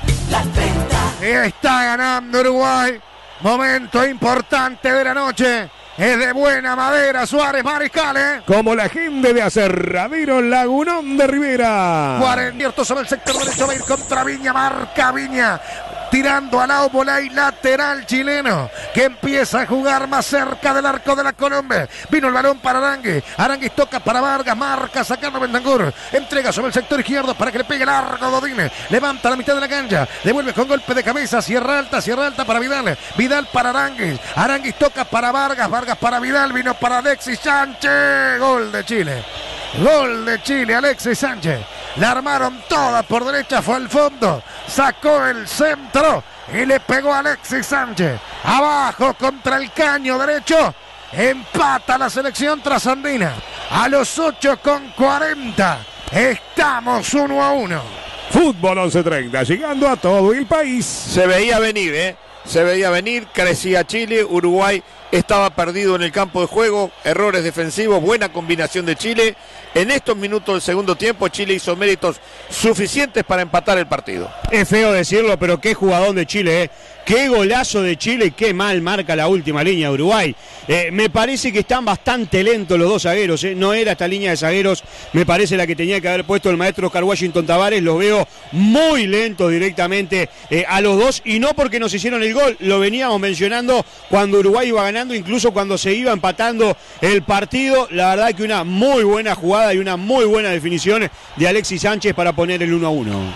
Está ganando Uruguay. Momento importante de la noche. Es de buena madera Suárez Mariscal, Como la gente de Aserradero Lagunón de Rivera. Cuarentierto sobre el sector derecho, va a ir contra Viña, marca Viña. Tirando al Aubolay, lateral chileno, que empieza a jugar más cerca del arco de la Colombia. Vino el balón para Aranguis. Aranguis toca para Vargas, marca sacando Bentancur. Entrega sobre el sector izquierdo para que le pegue largo Godine. Levanta la mitad de la cancha. Devuelve con golpe de cabeza. Sierra alta para Vidal. Vidal para Aranguis. Aranguis toca para Vargas. Vargas para Vidal. Vino para Alexis Sánchez. Gol de Chile. Gol de Chile, Alexis Sánchez. La armaron toda por derecha, fue al fondo. Sacó el centro y le pegó a Alexis Sánchez. Abajo contra el caño derecho. Empata la selección trasandina. A los 8:40. Estamos 1-1. Fútbol 11:30, llegando a todo el país. Se veía venir, Se veía venir, crecía Chile, Uruguay estaba perdido en el campo de juego, errores defensivos, buena combinación de Chile. En estos minutos del segundo tiempo, Chile hizo méritos suficientes para empatar el partido. Es feo decirlo, pero qué jugadón de Chile, Qué golazo de Chile y qué mal marca la última línea de Uruguay. Me parece que están bastante lentos los dos zagueros. No era esta línea de zagueros, me parece la que tenía que haber puesto el maestro Oscar Washington Tavares. Los veo muy lentos directamente a los dos, y no porque nos hicieron el gol. Lo veníamos mencionando cuando Uruguay iba ganando, incluso cuando se iba empatando el partido. La verdad que una muy buena jugada y una muy buena definición de Alexis Sánchez para poner el 1-1.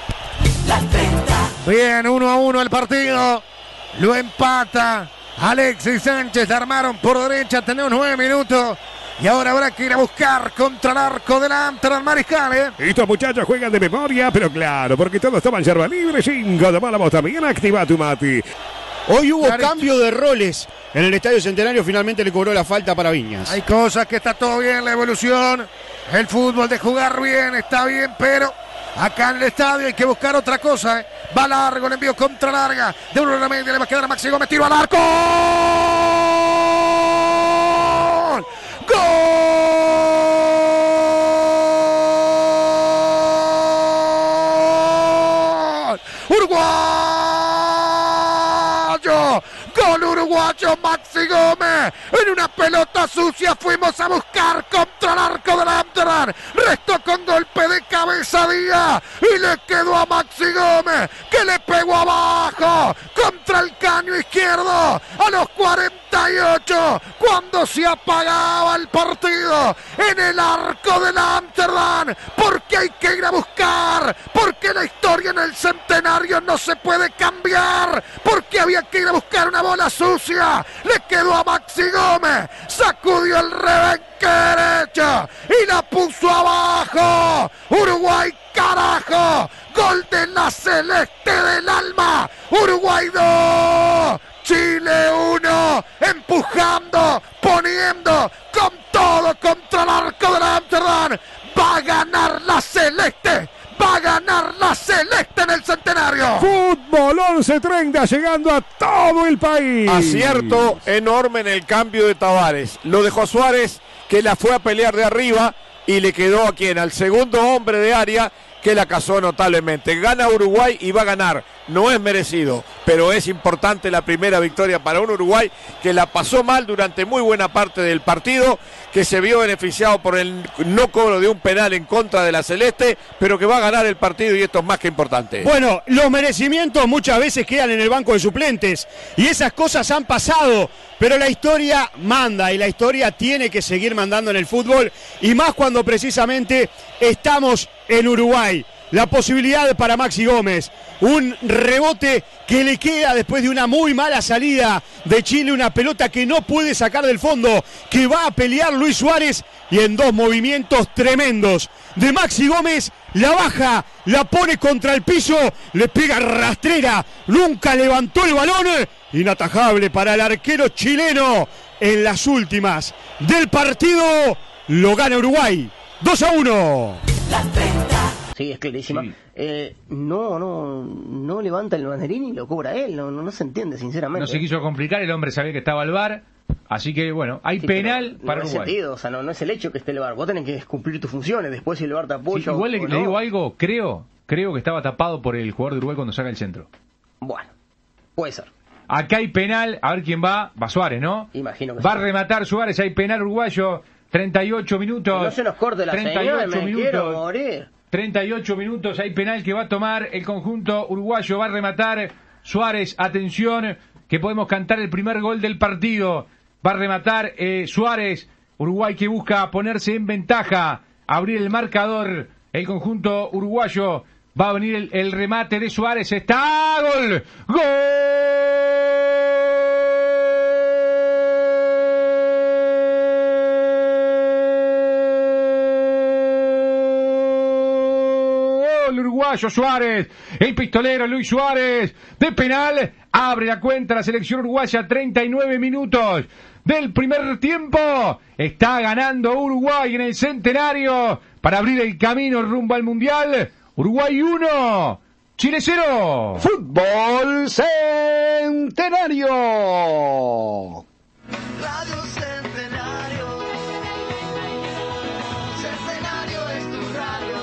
Bien, 1-1 el partido. Lo empata Alexis Sánchez. La armaron por derecha. Tenemos 9 minutos. Y ahora habrá que ir a buscar contra el arco del Amsterdam Mariscal. Estos muchachos juegan de memoria, pero claro, porque todos toman yerba libre. 5 tomamos también. Activa tu mati. Hoy hubo cambio de roles en el Estadio Centenario. Finalmente le cobró la falta para Viñas. Hay cosas que está todo bien, la evolución. El fútbol de jugar bien está bien, pero acá en el estadio hay que buscar otra cosa. Va largo, el envío contra larga. De uno a la media, le va a quedar a Maxi Gómez. Tiro al arco. ¡Gol! ¡Gol! ¡Uruguayo! ¡Gol uruguayo! Maxi Gómez. En una pelota sucia fuimos a buscar contra el arco del Amsterdam. Restó con golpe de cabeza Díaz y le quedó a Maxi Gómez, que le pegó abajo contra el caño izquierdo a los 48, cuando se apagaba el partido en el arco del Amsterdam. Porque hay que ir a buscar, porque la historia en el Centenario no se puede cambiar, porque había que ir a buscar una bola sucia. Le quedó a Maxi Gómez, sacudió el rebenque derecho y la puso abajo. Uruguay, carajo, gol de la celeste del alma. Uruguay 2, Chile 1, empujando, poniendo con todo contra el arco del Amsterdam. Va a ganar la celeste. Va a ganar la celeste en el Centenario. Fútbol 11:30, llegando a todo el país. Acierto enorme en el cambio de Tavares. Lo dejó a Suárez, que la fue a pelear de arriba, y le quedó a quien, al segundo hombre de área, que la casó notablemente. Gana Uruguay y va a ganar. No es merecido, pero es importante la primera victoria para un Uruguay que la pasó mal durante muy buena parte del partido, que se vio beneficiado por el no cobro de un penal en contra de la Celeste, pero que va a ganar el partido y esto es más que importante. Bueno, los merecimientos muchas veces quedan en el banco de suplentes y esas cosas han pasado, pero la historia manda y la historia tiene que seguir mandando en el fútbol y más cuando precisamente estamos en Uruguay. La posibilidad para Maxi Gómez, un rebote que le queda después de una muy mala salida de Chile, una pelota que no puede sacar del fondo, que va a pelear Luis Suárez y en dos movimientos tremendos de Maxi Gómez, la baja, la pone contra el piso, le pega rastrera, nunca levantó el balón, inatajable para el arquero chileno en las últimas del partido, lo gana Uruguay, 2-1. Sí, es clarísima. Sí. No levanta el banderín y lo cobra él. No se entiende, sinceramente. No se quiso complicar, el hombre sabía que estaba al VAR. Así que, bueno, hay penal para Uruguay. No sentido, o sea, no es el hecho que esté el VAR. Vos tenés que cumplir tus funciones. Después si el VAR te apoya. Sí, igual le digo algo, creo que estaba tapado por el jugador de Uruguay cuando saca el centro. Bueno, puede ser. Acá hay penal, a ver quién va. Va Suárez, ¿no? Imagino que va a rematar Suárez, hay penal uruguayo. 38 minutos. Que no se nos corte la 38 señal, minutos. Quiero morir. 38 minutos, hay penal que va a tomar el conjunto uruguayo, va a rematar Suárez, atención, que podemos cantar el primer gol del partido, va a rematar Suárez, Uruguay que busca ponerse en ventaja, abrir el marcador, el conjunto uruguayo, va a venir el remate de Suárez, está, gol, gol. Uruguayo Suárez, el pistolero Luis Suárez, de penal, abre la cuenta la selección uruguaya, 39 minutos del primer tiempo, está ganando Uruguay en el Centenario para abrir el camino rumbo al Mundial. Uruguay 1, Chile 0. Fútbol Centenario. Radio Centenario. Centenario es tu radio.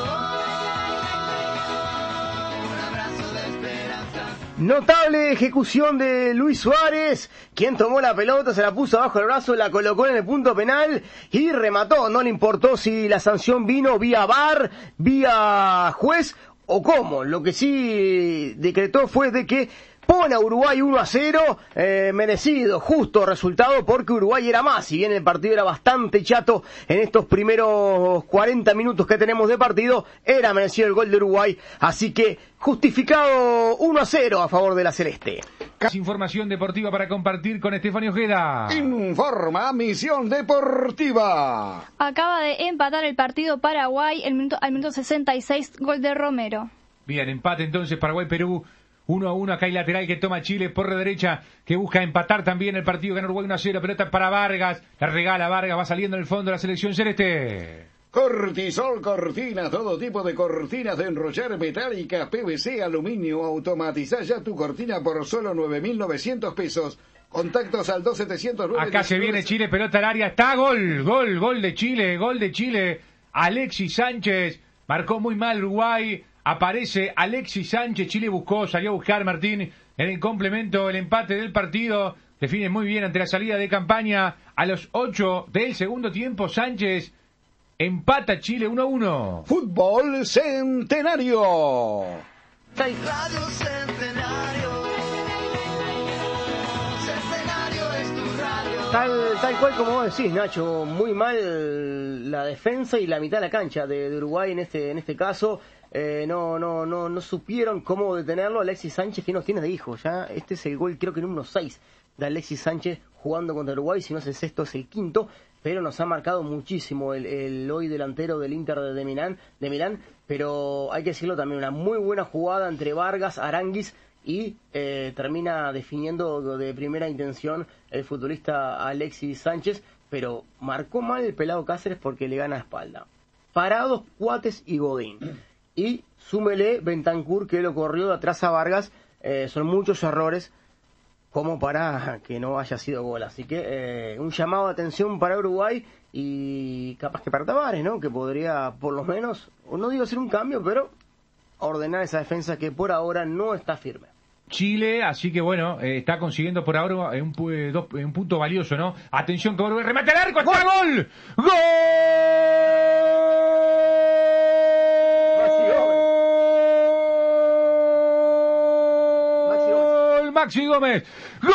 Notable ejecución de Luis Suárez, quien tomó la pelota, se la puso abajo del brazo, la colocó en el punto penal y remató. No le importó si la sanción vino vía VAR, vía juez o cómo. Lo que sí decretó fue de que pone a Uruguay 1-0, merecido, justo resultado, porque Uruguay era más. Si bien el partido era bastante chato en estos primeros 40 minutos que tenemos de partido, era merecido el gol de Uruguay. Así que justificado 1-0 a favor de la Celeste. Información deportiva para compartir con Estefanio Ojeda. Informa Misión Deportiva. Acaba de empatar el partido Paraguay al minuto 66, gol de Romero. Bien, empate entonces Paraguay-Perú. 1-1, acá hay lateral que toma Chile por la derecha, que busca empatar también el partido, gana Uruguay 1-0, pelota para Vargas, la regala Vargas, va saliendo en el fondo de la selección celeste. Cortisol Cortina, todo tipo de cortinas de enrollar metálicas, PVC, aluminio, automatizá ya tu cortina por solo 9.900 pesos. Contactos al 2709. Acá se viene Chile, pelota al área, está gol de Chile, Alexis Sánchez, marcó muy mal Uruguay. Aparece Alexis Sánchez, Chile buscó, salió a buscar Martín en el complemento, el empate del partido, define muy bien ante la salida de campaña a los 8 del segundo tiempo, Sánchez empata Chile 1-1. Fútbol Centenario. Radio Centenario. Centenario es tu radio. Tal cual como vos decís, Nacho, muy mal la defensa y la mitad de la cancha de Uruguay en este caso. No supieron cómo detenerlo. Alexis Sánchez, que nos tiene de hijo ya. Este es el gol, creo que número 6 de Alexis Sánchez jugando contra Uruguay. Si no es el sexto, es el quinto. Pero nos ha marcado muchísimo el hoy delantero del Inter de Milán. Pero hay que decirlo también, una muy buena jugada entre Vargas, Aranguis y termina definiendo de primera intención el futbolista Alexis Sánchez. Pero marcó mal el pelado Cáceres porque le gana a espalda. Parados Cuates y Godín. Y súmele Bentancur, que lo corrió de atrás a Vargas. Son muchos errores como para que no haya sido gol. Así que un llamado de atención para Uruguay y capaz que para Tavares, ¿no? Que podría, por lo menos, no digo hacer un cambio, pero ordenar esa defensa que por ahora no está firme. Chile, así que bueno, está consiguiendo por ahora un punto valioso, ¿no? Atención, que vuelve, remate al arco, está gol. ¡Gol! Maxi Gómez. ¡Gol!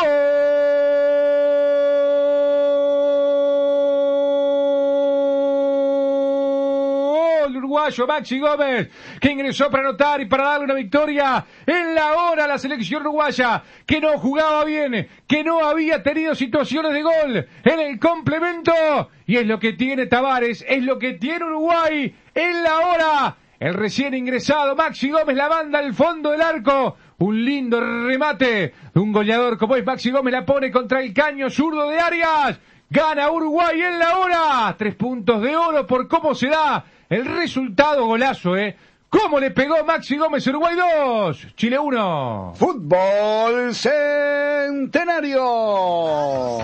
Uruguayo Maxi Gómez, que ingresó para anotar y para darle una victoria en la hora a la selección uruguaya, que no jugaba bien, que no había tenido situaciones de gol en el complemento, y es lo que tiene Tavares, es lo que tiene Uruguay en la hora. El recién ingresado Maxi Gómez la manda al fondo del arco. Un lindo remate de un goleador como es Maxi Gómez, la pone contra el caño zurdo de Arias. Gana Uruguay en la hora. 3 puntos de oro por cómo se da el resultado. Golazo, ¿Cómo le pegó Maxi Gómez? Uruguay 2, Chile 1. Fútbol Centenario.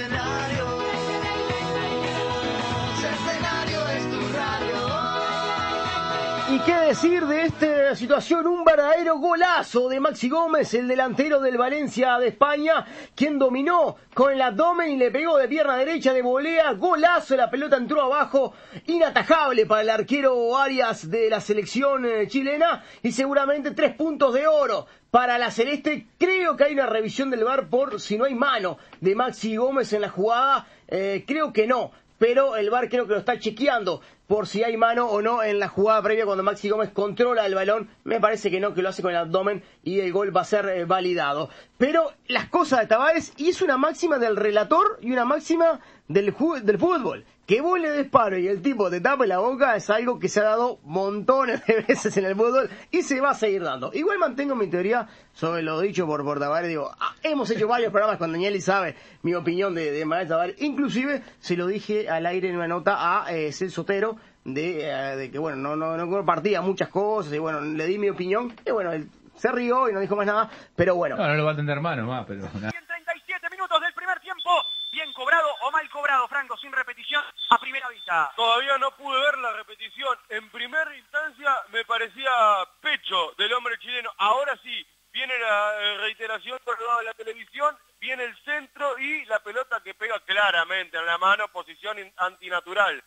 ¿Y qué decir de esta situación? Un verdadero golazo de Maxi Gómez, el delantero del Valencia de España, quien dominó con el abdomen y le pegó de pierna derecha de volea. Golazo, la pelota entró abajo, inatajable para el arquero Arias de la selección chilena, y seguramente 3 puntos de oro para la celeste. Creo que hay una revisión del VAR por si no hay mano de Maxi Gómez en la jugada. Creo que no, pero el VAR creo que lo está chequeando por si hay mano o no en la jugada previa cuando Maxi Gómez controla el balón. Me parece que no, que lo hace con el abdomen y el gol va a ser validado. Pero las cosas de Tavares, y es una máxima del relator y una máxima del fútbol. Que vos le des paro y el tipo te tape la boca es algo que se ha dado montones de veces en el fútbol y se va a seguir dando. Igual mantengo mi teoría sobre lo dicho por Tavares. Digo, hemos hecho varios programas con Daniel y sabe mi opinión de Manuel Tavares. Inclusive se lo dije al aire en una nota a Celso Otero de que bueno, no compartía muchas cosas y bueno, le di mi opinión y bueno, él se rió y no dijo más nada, pero bueno. No lo va a entender mano más, pero... 37 minutos del primer tiempo, bien cobrado o mal cobrado, Franco, sin repetición, a primera vista. Todavía no pude ver la repetición. En primera instancia me parecía pecho del hombre chileno. Ahora sí, viene la reiteración por el lado de la televisión, viene el centro y la pelota que pega claramente en la mano, posición antinatural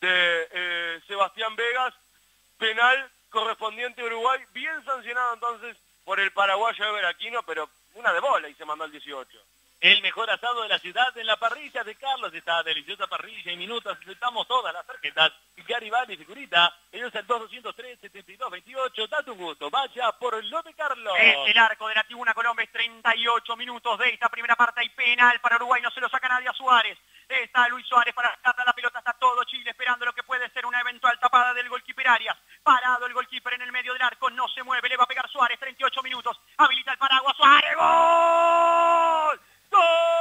de Sebastián Vegas, penal correspondiente a Uruguay, bien sancionado entonces por el paraguayo Ever Aquino, pero una de bola y se mandó al 18. El mejor asado de la ciudad en la parrilla de Carlos, esta deliciosa parrilla y minutos, aceptamos todas las tarjetas. Garibaldi, figurita, ellos el 2203-7228, da tu gusto, vaya por lo de Carlos. Es el arco de la Tribuna Colombia, 38 minutos de esta primera parte, hay penal para Uruguay, no se lo saca nadie a Suárez. Está Luis Suárez para sacar la pelota, está todo Chile esperando lo que puede ser una eventual tapada del golkeeper Arias. Parado el golkeeper en el medio del arco, no se mueve, le va a pegar Suárez, 38 minutos, habilita el paraguas, Suárez, ¡gol! ¡Gol!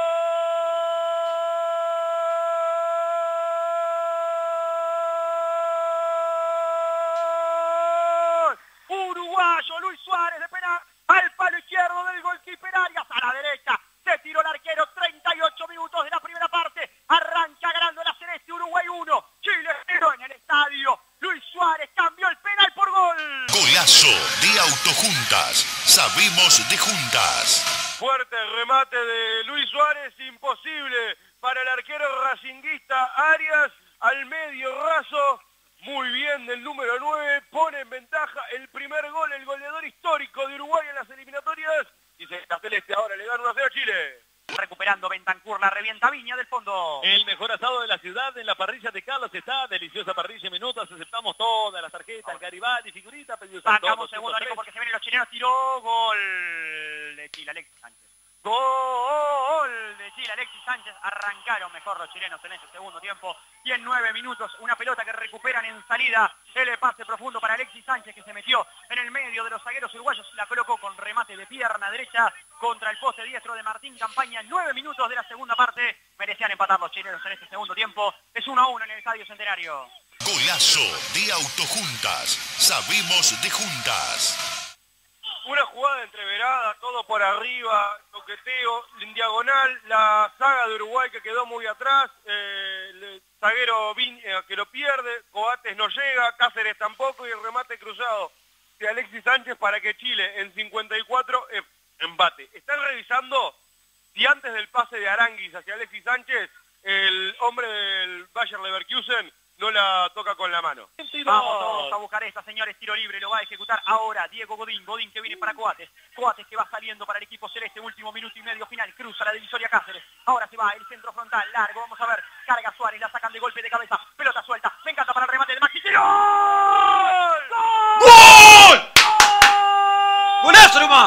Uruguayo, Luis Suárez de penal, al palo izquierdo del golkeeper Arias, a la derecha, se tiró el arquero, 38 minutos de la primera parte, arranca ganando la celeste, Uruguay 1, Chile 0 en el estadio, Luis Suárez cambió el penal por gol. Golazo de Autojuntas, sabemos de juntas. Fuerte remate de Luis Suárez, imposible para el arquero racinguista Arias, al medio raso, muy bien del número 9, pone en ventaja el primer gol, el goleador histórico de Uruguay en las eliminatorias, y se está celeste ahora, le dan 1-0 a Chile. Recuperando Bentancur, la revienta Viña del fondo. El mejor asado de la ciudad en la parrilla de Carlos está, deliciosa parrilla en minutos, aceptamos todas las tarjetas, Garibaldi, figurita, pedido sacamos segundo, Nico, porque se vienen los chilenos, tiró, gol de Chile, Alexis Sánchez. Gol de Chile, Alexis Sánchez, arrancaron mejor los chilenos en ese segundo tiempo y en 9 minutos una pelota que recuperan en salida, el pase profundo para Alexis Sánchez que se metió en el medio de los zagueros uruguayos y la colocó con remate de pierna derecha contra el poste diestro de Martín Campaña. En 9 minutos de la segunda parte, merecían empatar los chilenos en este segundo tiempo, es 1-1 en el Estadio Centenario. Golazo de Autojuntas, sabemos de juntas. Una jugada entreverada, todo por arriba, toqueteo, en diagonal, la saga de Uruguay que quedó muy atrás, el zaguero que lo pierde, Coates no llega, Cáceres tampoco y el remate cruzado de Alexis Sánchez para que Chile en 54 empate. Están revisando si antes del pase de Aranguis hacia Alexis Sánchez, el hombre del Bayer Leverkusen no la toca con la mano. Vamos todos a buscar esta, señores, tiro libre, lo va a ejecutar ahora Diego Godín, Godín que viene para Coates que va saliendo para el equipo celeste, último minuto y medio final, cruza la divisoria Cáceres, ahora se va el centro frontal, largo, vamos a ver, carga Suárez, la sacan de golpe de cabeza, pelota suelta, me encanta para el remate de Maxi, ¡gol! ¡Gol! ¡Golazo nomás!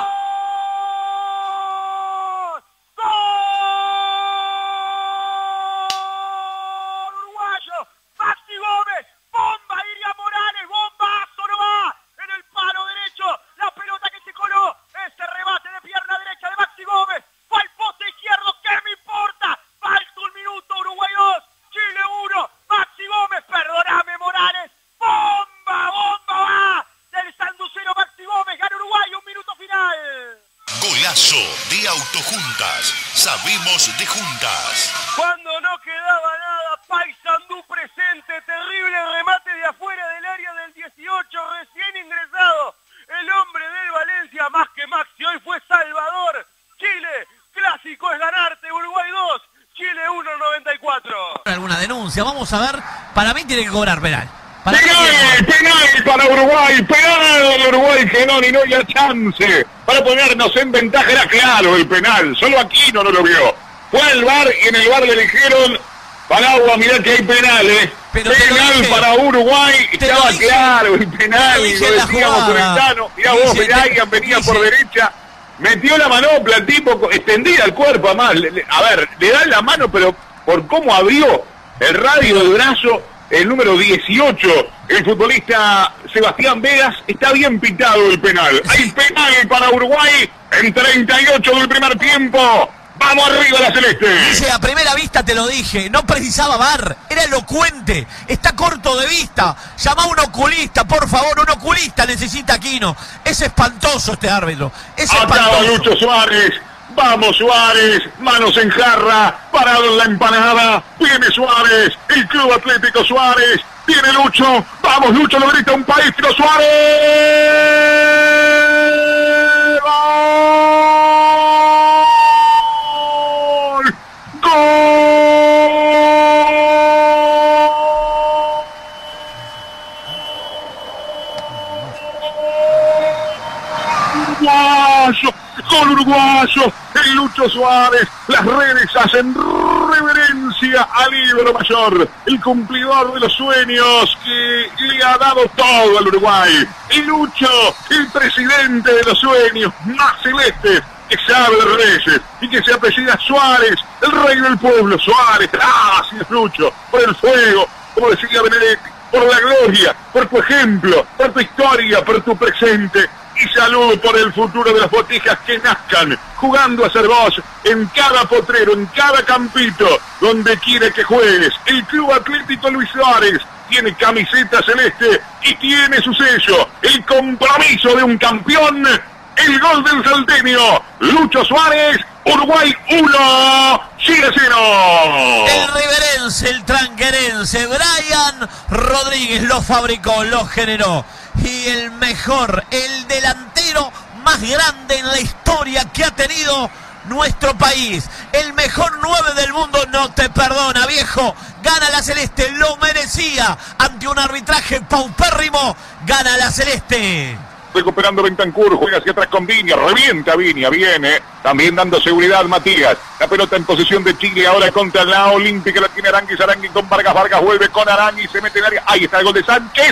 De Autojuntas, sabemos de juntas. Cuando no quedaba nada, Paysandú presente, terrible remate de afuera del área del 18, recién ingresado. El hombre del Valencia, más que Maxi, hoy fue Salvador. Chile, clásico es ganarte, Uruguay 2, Chile 1.94. Alguna denuncia, vamos a ver, para mí tiene que cobrar penal. Penal para Uruguay, penal de Uruguay, Genoni, no había chance para ponernos en ventaja, era claro el penal, solo Aquino no lo vio. Fue al VAR y en el VAR le dijeron, Paragua, mirá que hay penal, penal para Uruguay, estaba claro el penal, y lo decíamos Solentano, mirá vos, Brian venía por derecha, metió la manopla, el tipo extendía el cuerpo, además, a ver, le dan la mano, pero por cómo abrió el radio del brazo, el número 18, el futbolista Sebastián Vegas, está bien pitado el penal. Hay penal para Uruguay en 38 del primer tiempo. ¡Vamos arriba la celeste! Dice, a primera vista te lo dije, no precisaba VAR, era elocuente, está corto de vista. Llama a un oculista, por favor, un oculista necesita Aquino. Es espantoso este árbitro, es espantoso. Acaba Lucho Suárez. Vamos Suárez, manos en jarra, parado en la empanada, viene Suárez, el Club Atlético Suárez, viene Lucho, vamos Lucho, lo grita un paístro, Suárez, ¡gol! ¡Gol! Gol uruguayo, el Lucho Suárez, las redes hacen reverencia al ídolo mayor, el cumplidor de los sueños que le ha dado todo al Uruguay, el Lucho, el presidente de los sueños más celestes, que sabe de reyes y que se apellida Suárez, el rey del pueblo, Suárez, gracias Lucho, por el fuego, como decía Benedetti, por la gloria, por tu ejemplo, por tu historia, por tu presente. Y salud por el futuro de las botijas que nazcan, jugando a ser vos en cada potrero, en cada campito, donde quiera que juegues. El Club Atlético Luis Suárez tiene camiseta celeste y tiene su sello, el compromiso de un campeón, el gol del salteño, Lucho Suárez, Uruguay 1, Chile 0. El riverense, el tranquerense, Brian Rodríguez lo fabricó, lo generó. Y el mejor, el delantero más grande en la historia que ha tenido nuestro país. El mejor 9 del mundo no te perdona, viejo. Gana la celeste, lo merecía. Ante un arbitraje paupérrimo, gana la celeste. Recuperando Bentancur, juega hacia atrás con Viña, revienta Viña, viene, también dando seguridad Matías, la pelota en posesión de Chile, ahora contra la Olímpica, la tiene Aranguis, Aranguis con Vargas, Vargas vuelve con Aranguis, se mete en área, ahí está el gol de Sánchez,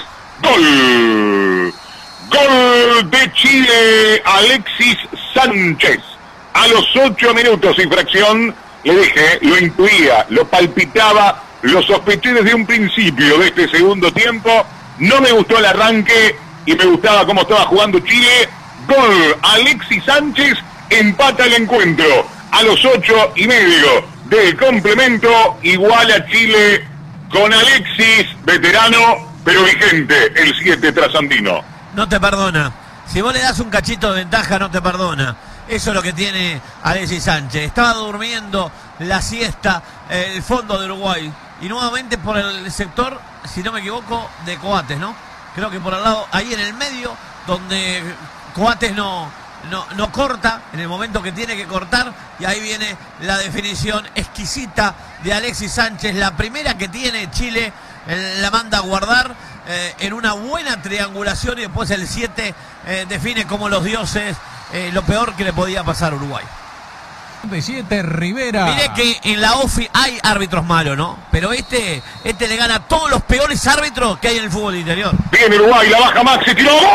gol, gol de Chile, Alexis Sánchez, a los 8 minutos y fracción, le dije, lo intuía, lo palpitaba, lo sospeché desde un principio de este segundo tiempo, no me gustó el arranque, y me gustaba cómo estaba jugando Chile. Gol, Alexis Sánchez empata el encuentro a los 8:30 del complemento, igual a Chile con Alexis, veterano pero vigente, el 7 trasandino. No te perdona, si vos le das un cachito de ventaja no te perdona. Eso es lo que tiene Alexis Sánchez. Estaba durmiendo la siesta el fondo de Uruguay y nuevamente por el sector, si no me equivoco, de Coates, ¿no? Creo que por al lado, ahí en el medio, donde Coates no corta en el momento que tiene que cortar, y ahí viene la definición exquisita de Alexis Sánchez, la primera que tiene Chile, la manda a guardar en una buena triangulación, y después el 7 define como los dioses lo peor que le podía pasar a Uruguay. 7 Rivera. Mire que en la OFI hay árbitros malos, ¿no? Pero este le gana a todos los peores árbitros que hay en el fútbol interior. Viene Uruguay, la baja Maxi, tiró. ¡Gol!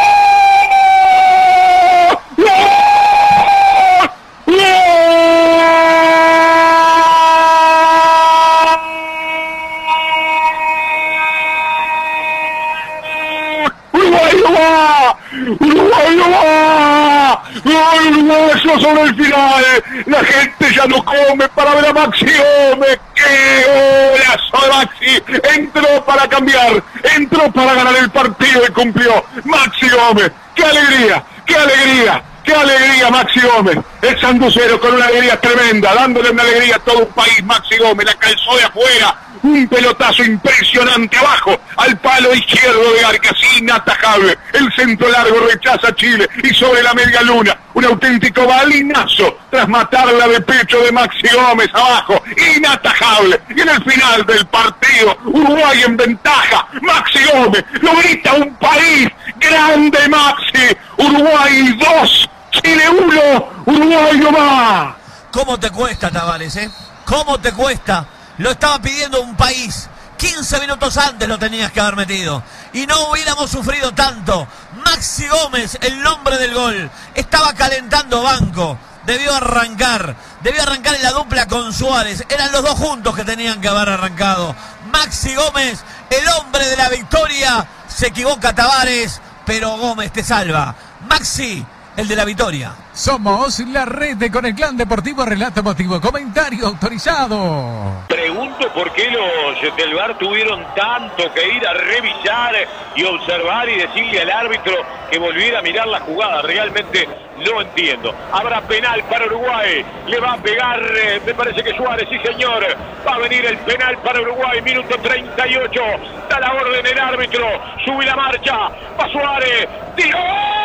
¡Uruguay no va! ¡Uruguay no va! ¡Gol uruguayo sobre el final! La gente ya no come para ver a Maxi Gómez. ¡Qué golazo de Maxi! Entró para cambiar, entró para ganar el partido y cumplió. Maxi Gómez, ¡qué alegría! ¡Qué alegría! ¡Qué alegría, Maxi Gómez! El sanducero con una alegría tremenda, dándole una alegría a todo un país. Maxi Gómez la calzó de afuera, un pelotazo impresionante abajo, al palo izquierdo de Arcas, inatajable. El centro largo rechaza a Chile y sobre la media luna, un auténtico balinazo tras matarla de pecho de Maxi Gómez abajo, inatajable. Y en el final del partido, Uruguay en ventaja. Maxi Gómez, lo grita un país, grande Maxi. Uruguay 2, Chile 1, Uruguay no más. ¿Cómo te cuesta, Tavares, ¿Cómo te cuesta? Lo estaba pidiendo un país. 15 minutos antes lo tenías que haber metido. Y no hubiéramos sufrido tanto. Maxi Gómez, el nombre del gol. Estaba calentando banco. Debió arrancar en la dupla con Suárez. Eran los dos juntos que tenían que haber arrancado. Maxi Gómez, el hombre de la victoria. Se equivoca Tavares, pero Gómez te salva. Maxi, el de la victoria. Somos la red de Con el Clan Deportivo, relato emotivo, comentario autorizado. Pregunto por qué los del VAR tuvieron tanto que ir a revisar y observar y decirle al árbitro que volviera a mirar la jugada. Realmente no entiendo. Habrá penal para Uruguay. Le va a pegar, me parece que Suárez, sí señor. Va a venir el penal para Uruguay, minuto 38. Da la orden el árbitro. Sube la marcha. Va Suárez. ¡Tiró!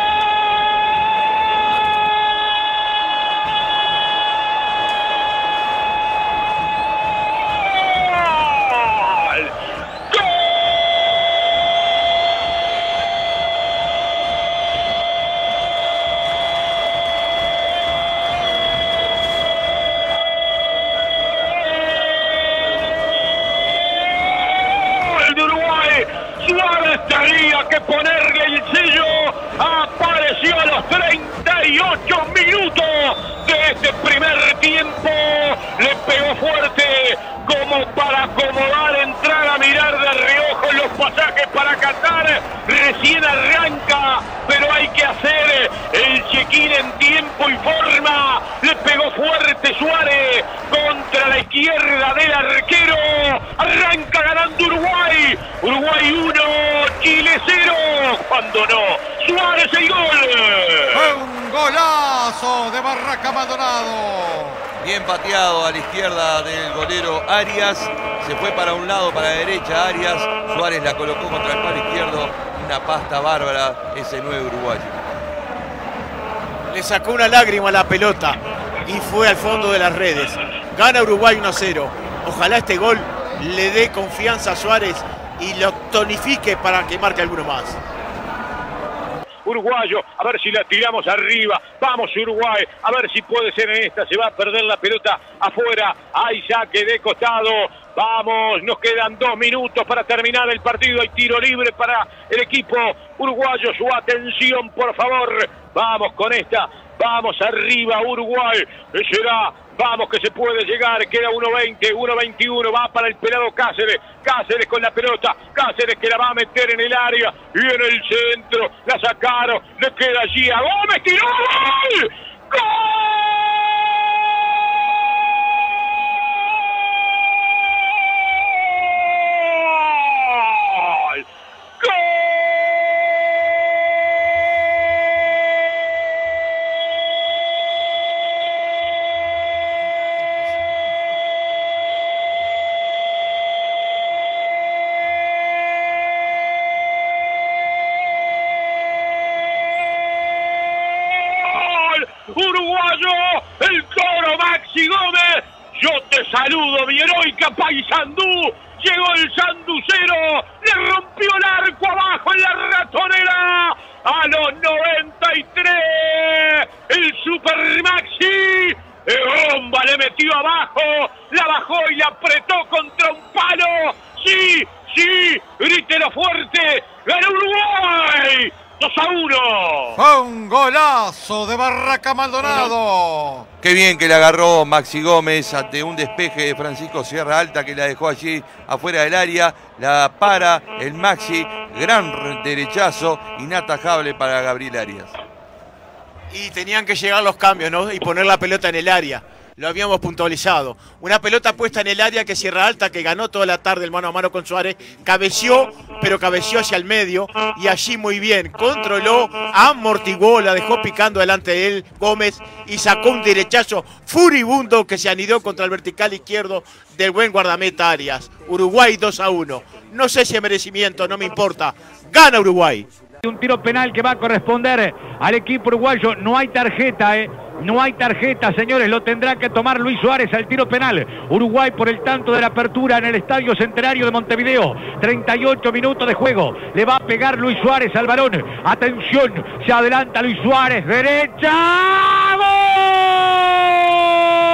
Tenía que ponerle el sello. Apareció a los 38 minutos de este primer tiempo. Le pegó fuerte como para acomodar, entrar a mirar de reojo los pasajes para Qatar. Recién arranca, pero hay que hacer el check-in en tiempo y forma. Le pegó fuerte Suárez contra la izquierda del arquero. Arranca ganando Uruguay. Uruguay 1, Chile 0. Cuando no, Suárez el gol. Un golazo de Barraca Maldonado. Bien pateado a la izquierda del golero Arias. Se fue para un lado, para la derecha Arias. Suárez la colocó contra el palo izquierdo. Una pasta bárbara ese 9 uruguayo. Le sacó una lágrima a la pelota y fue al fondo de las redes. Gana Uruguay 1-0. Ojalá este gol le dé confianza a Suárez y lo tonifique para que marque alguno más. Uruguayo, a ver si la tiramos arriba. Vamos Uruguay, a ver si puede ser en esta. Se va a perder la pelota afuera. Hay saque de costado. Vamos, nos quedan 2 minutos para terminar el partido. Hay tiro libre para el equipo uruguayo. Su atención, por favor. Vamos con esta. Vamos arriba Uruguay. Será. Vamos que se puede llegar, queda 1.20, 1.21, va para el pelado Cáceres. Cáceres con la pelota, Cáceres que la va a meter en el área. Y en el centro, la sacaron, le queda allí a Gómez, tiró, ¡gol! ¡Gol! uruguayo, el toro Maxi Gómez. Yo te saludo, mi heroica Paysandú. Llegó el sanducero, le rompió el arco abajo en la ratonera. A los 93, el Super Maxi. Bomba le metió abajo, la bajó y la apretó contra un palo. Sí, sí, grítelo fuerte. ¡Ganó Uruguay! 2-1. Fue un golazo de Barraca Maldonado. Qué bien que le agarró Maxi Gómez ante un despeje de Francisco Sierra Alta que la dejó allí afuera del área. La para el Maxi, gran derechazo, inatajable para Gabriel Arias. Y tenían que llegar los cambios, ¿no? Y poner la pelota en el área. Lo habíamos puntualizado. Una pelota puesta en el área que Sierra Alta, que ganó toda la tarde el mano a mano con Suárez, cabeció, pero cabeció hacia el medio y allí muy bien. Controló, amortiguó, la dejó picando delante de él Gómez y sacó un derechazo furibundo que se anidó contra el vertical izquierdo del buen guardameta Arias. Uruguay 2-1. No sé si es merecimiento, no me importa. Gana Uruguay. Un tiro penal que va a corresponder al equipo uruguayo. No hay tarjeta, no hay tarjeta, señores. Lo tendrá que tomar Luis Suárez al tiro penal. Uruguay por el tanto de la apertura en el Estadio Centenario de Montevideo. 38 minutos de juego. Le va a pegar Luis Suárez al balón. Atención, se adelanta Luis Suárez. Derecha. ¡Gol!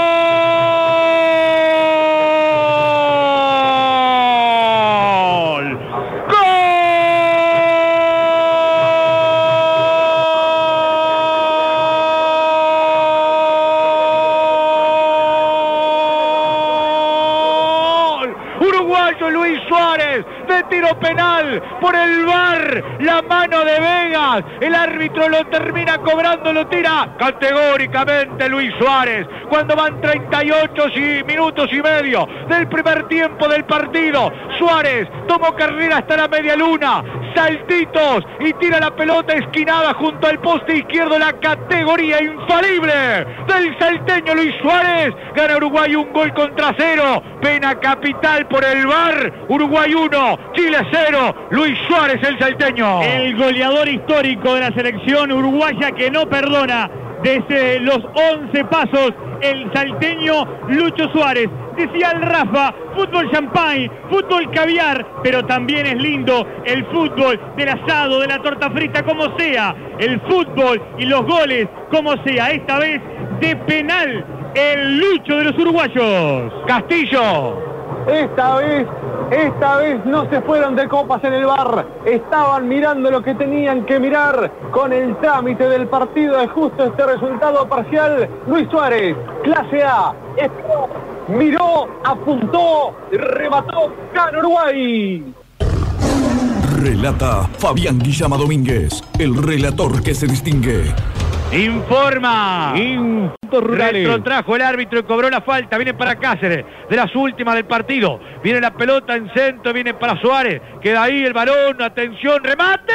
Luis Suárez de tiro penal por el VAR, la mano de Vegas, el árbitro lo termina cobrando, lo tira categóricamente Luis Suárez cuando van 38 minutos y medio del primer tiempo del partido. Suárez tomó carrera hasta la media luna, saltitos y tira la pelota esquinada junto al poste izquierdo, la categoría infalible del salteño Luis Suárez. Gana Uruguay 1-0, pena capital por el VAR. Uruguay 1, Chile 0, Luis Suárez el salteño. El goleador histórico de la selección uruguaya que no perdona desde los 11 pasos, el salteño Lucho Suárez. Decía el Rafa, fútbol champagne, fútbol caviar, pero también es lindo el fútbol del asado, de la torta frita, como sea, el fútbol y los goles, como sea, esta vez de penal, el Lucho de los uruguayos. Castillo. Esta vez no se fueron de copas en el VAR, estaban mirando lo que tenían que mirar. Con el trámite del partido es justo este resultado parcial. Luis Suárez, clase A, esperó, miró, apuntó, remató, gana Uruguay. Relata Fabián Guillama Domínguez, el relator que se distingue. Informa. Retrotrajo el árbitro y cobró la falta. Viene para Cáceres, de las últimas del partido. Viene la pelota en centro, viene para Suárez. Queda ahí el balón, atención, remate.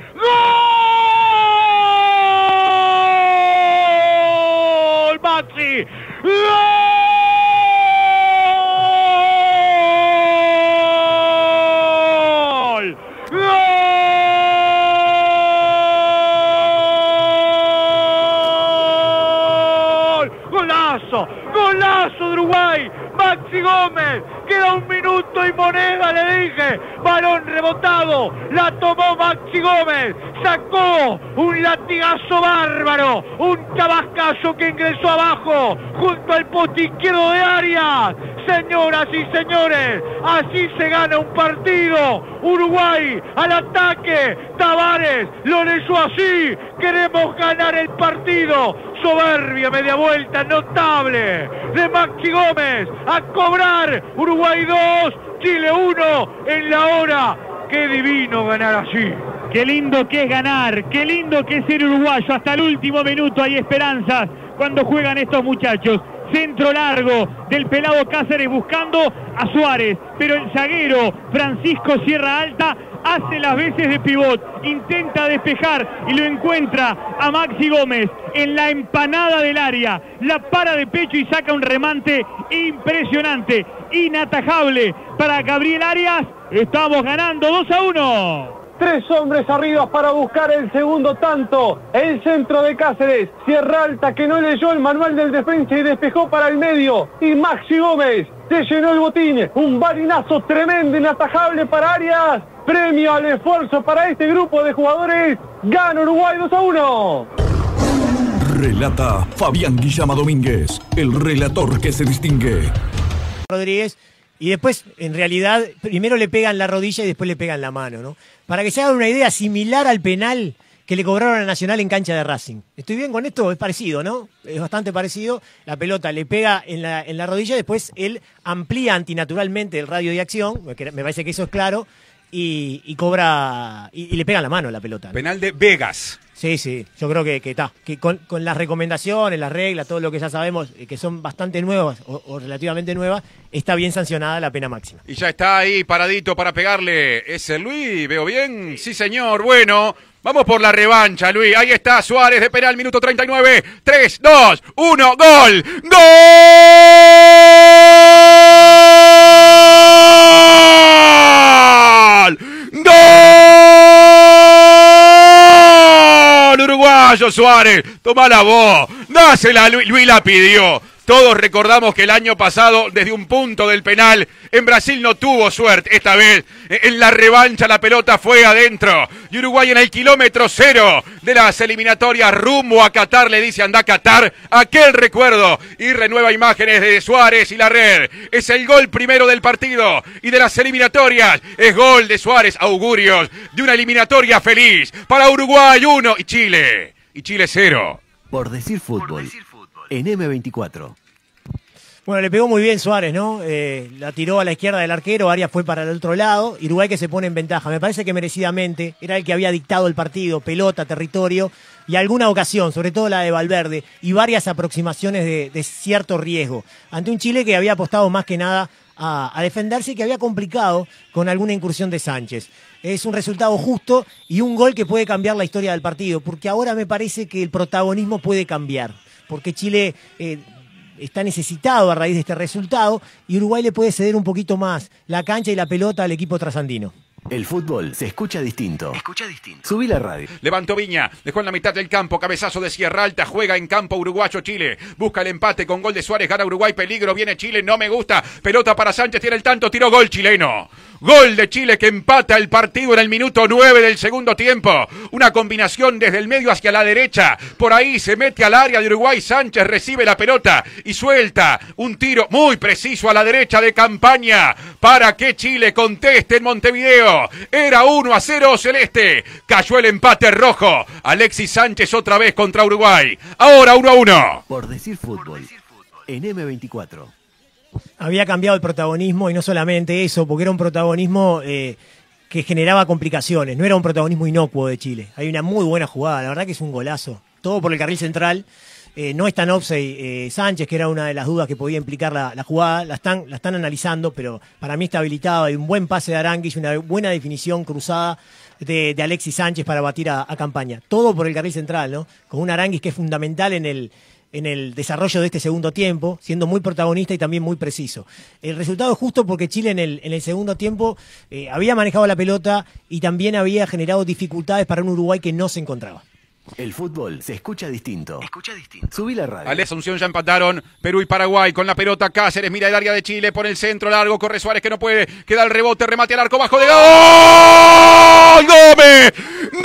¡Gol! Maxi. ¡Gol! Golazo de Uruguay, Maxi Gómez, queda 1 minuto y moneda, le dije, balón rebotado, la tomó Maxi Gómez, sacó un latigazo bárbaro, un tabascazo que ingresó abajo, junto al poste izquierdo de Arias. Señoras y señores, así se gana un partido. Uruguay al ataque, Tavares lo leyó así, queremos ganar el partido. Soberbia media vuelta notable de Maxi Gómez, a cobrar. Uruguay 2, Chile 1 en la hora. Qué divino ganar así. Qué lindo que es ganar, qué lindo que es ser uruguayo. Hasta el último minuto hay esperanzas cuando juegan estos muchachos. Centro largo del pelado Cáceres buscando a Suárez, pero el zaguero Francisco Sierra Alta hace las veces de pivot, intenta despejar y lo encuentra a Maxi Gómez en la empanada del área, la para de pecho y saca un remate impresionante, inatajable para Gabriel Arias. Estamos ganando 2-1. 3 hombres arriba para buscar el segundo tanto. El centro de Cáceres, Sierra Alta que no leyó el manual del defensa y despejó para el medio. Y Maxi Gómez se llenó el botín. Un balinazo tremendo, inatajable para Arias. Premio al esfuerzo para este grupo de jugadores. Gana Uruguay 2-1. Relata Fabián Guillama Domínguez, el relator que se distingue. Rodríguez, y después, en realidad, primero le pegan la rodilla y después le pegan la mano, ¿no? Para que se hagan una idea, similar al penal que le cobraron a Nacional en cancha de Racing. ¿Estoy bien con esto? Es parecido, ¿no? Es bastante parecido. La pelota le pega en la rodilla, después él amplía antinaturalmente el radio de acción, me parece que eso es claro, y cobra, y le pega en la mano la pelota, ¿no? Penal de Vegas. Sí, yo creo que está. Que con las recomendaciones, las reglas, todo lo que ya sabemos, que son bastante nuevas o relativamente nuevas, está bien sancionada la pena máxima. Y ya está ahí paradito para pegarle. ¿Es el Luis? ¿Veo bien? Sí, señor. Bueno, vamos por la revancha, Luis. Ahí está Suárez de penal, minuto 39. 3, 2, 1, ¡gol! ¡Gol! ¡Gol! Uruguayo Suárez, toma la voz, dásela, Luis la pidió. Todos recordamos que el año pasado, desde un punto del penal, en Brasil no tuvo suerte. Esta vez, en la revancha, la pelota fue adentro. Y Uruguay en el kilómetro 0 de las eliminatorias rumbo a Qatar le dice, anda a Qatar, aquel recuerdo. Y renueva imágenes de Suárez y la red. Es el gol primero del partido y de las eliminatorias. Es gol de Suárez, augurios de una eliminatoria feliz. Para Uruguay 1 y Chile 0. Por decir fútbol. En M24. Bueno, le pegó muy bien Suárez, ¿no? La tiró a la izquierda del arquero, Arias fue para el otro lado, Uruguay que se pone en ventaja. Me parece que merecidamente, era el que había dictado el partido, pelota, territorio, y alguna ocasión, sobre todo la de Valverde, y varias aproximaciones de cierto riesgo. Ante un Chile que había apostado más que nada a defenderse y que había complicado con alguna incursión de Sánchez. Es un resultado justo y un gol que puede cambiar la historia del partido, porque ahora me parece que el protagonismo puede cambiar. Porque Chile está necesitado a raíz de este resultado y Uruguay le puede ceder un poquito más la cancha y la pelota al equipo trasandino. El fútbol se escucha distinto. Subí la radio. Levantó Viña, dejó en la mitad del campo, cabezazo de Sierra Alta, juega en campo uruguayo Chile, busca el empate con gol de Suárez, gana Uruguay, peligro, viene Chile, no me gusta, pelota para Sánchez, tiene el tanto, tiro, gol chileno. Gol de Chile que empata el partido en el minuto 9 del segundo tiempo. Una combinación desde el medio hacia la derecha. Por ahí se mete al área de Uruguay. Sánchez recibe la pelota y suelta un tiro muy preciso a la derecha de Campaña para que Chile conteste en Montevideo. Era 1-0 celeste. Cayó el empate rojo. Alexis Sánchez otra vez contra Uruguay. Ahora 1-1. Por decir fútbol. En M24. Había cambiado el protagonismo y no solamente eso, porque era un protagonismo que generaba complicaciones, no era un protagonismo inocuo de Chile. Hay una muy buena jugada, la verdad que es un golazo. Todo por el carril central, no está en offside Sánchez, que era una de las dudas que podía implicar la jugada, la están analizando, pero para mí está habilitado. Hay un buen pase de Aranguis y una buena definición cruzada de Alexis Sánchez para batir a Campaña. Todo por el carril central, ¿no? Con un Aranguis que es fundamental en el desarrollo de este segundo tiempo, siendo muy protagonista y también muy preciso. El resultado es justo porque Chile en el segundo tiempo había manejado la pelota y también había generado dificultades para un Uruguay que no se encontraba. El fútbol se escucha distinto. Subí la radio. Ale Asunción ya empataron Perú y Paraguay con la pelota. Cáceres mira el área de Chile por el centro largo. Corre Suárez que no puede. Queda el rebote. Remate al arco bajo de gol. ¡Gómez!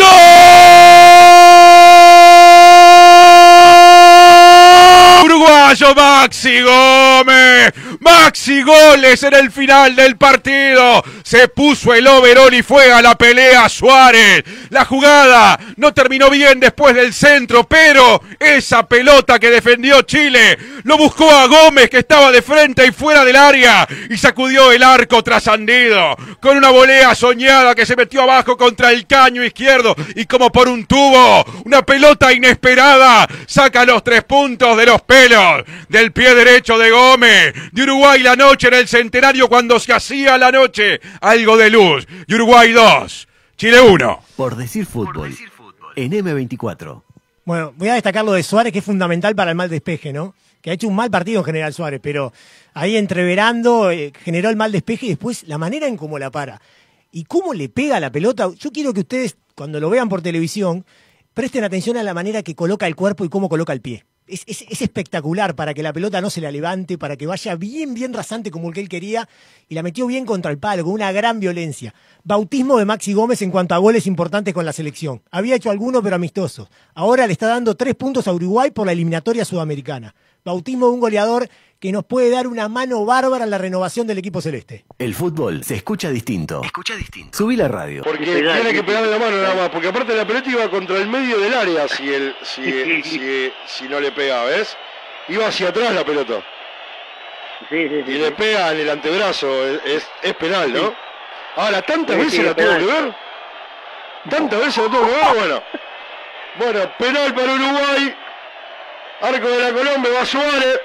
¡Gol! Uruguayo Maxi Gómez. Maxi goles en el final del partido. Se puso el overall y fue a la pelea Suárez. La jugada no terminó bien después del centro, pero esa pelota que defendió Chile lo buscó a Gómez, que estaba de frente y fuera del área, y sacudió el arco trascendido con una volea soñada que se metió abajo contra el caño izquierdo y como por un tubo, una pelota inesperada saca los 3 puntos de los pelos del pie derecho de Gómez. De Uruguay la noche en el centenario cuando se hacía la noche algo de luz. Y Uruguay 2, Chile 1. Por decir fútbol. En M24. Bueno, voy a destacar lo de Suárez, que es fundamental para el mal despeje, ¿no? Que ha hecho un mal partido en general Suárez, pero ahí entreverando generó el mal despeje y después la manera en cómo la para. y cómo le pega la pelota. Yo quiero que ustedes, cuando lo vean por televisión, presten atención a la manera que coloca el cuerpo y cómo coloca el pie. Es espectacular para que la pelota no se la levante, para que vaya bien rasante como el que él quería, y la metió bien contra el palo, con una gran violencia. Bautismo de Maxi Gómez en cuanto a goles importantes con la selección. Había hecho alguno, pero amistosos. Ahora le está dando 3 puntos a Uruguay por la eliminatoria sudamericana. Bautismo de un goleador que nos puede dar una mano bárbara en la renovación del equipo celeste. El fútbol se escucha distinto. Subí la radio. Porque tiene que pegarle la mano nada más, porque aparte la pelota iba contra el medio del área si no le pega, ¿ves? Iba hacia atrás la pelota. Y le pega en el antebrazo, es penal, ¿no? Ahora, ¿tantas veces la tengo que ver? ¿Tantas veces la tengo que ver? Bueno, penal para Uruguay. Arco de la Colombia, va Suárez.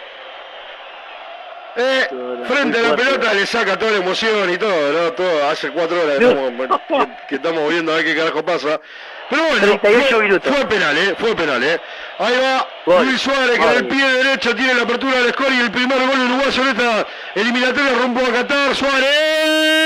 Frente a la pelota le saca toda la emoción y todo, ¿no? Todo, hace 4 horas que estamos viendo a ver qué carajo pasa. Pero bueno, fue penal, Ahí va Luis Suárez, que en el pie derecho tiene la apertura del score y el primer gol uruguayo en esta eliminatoria rumbo a Qatar. Suárez.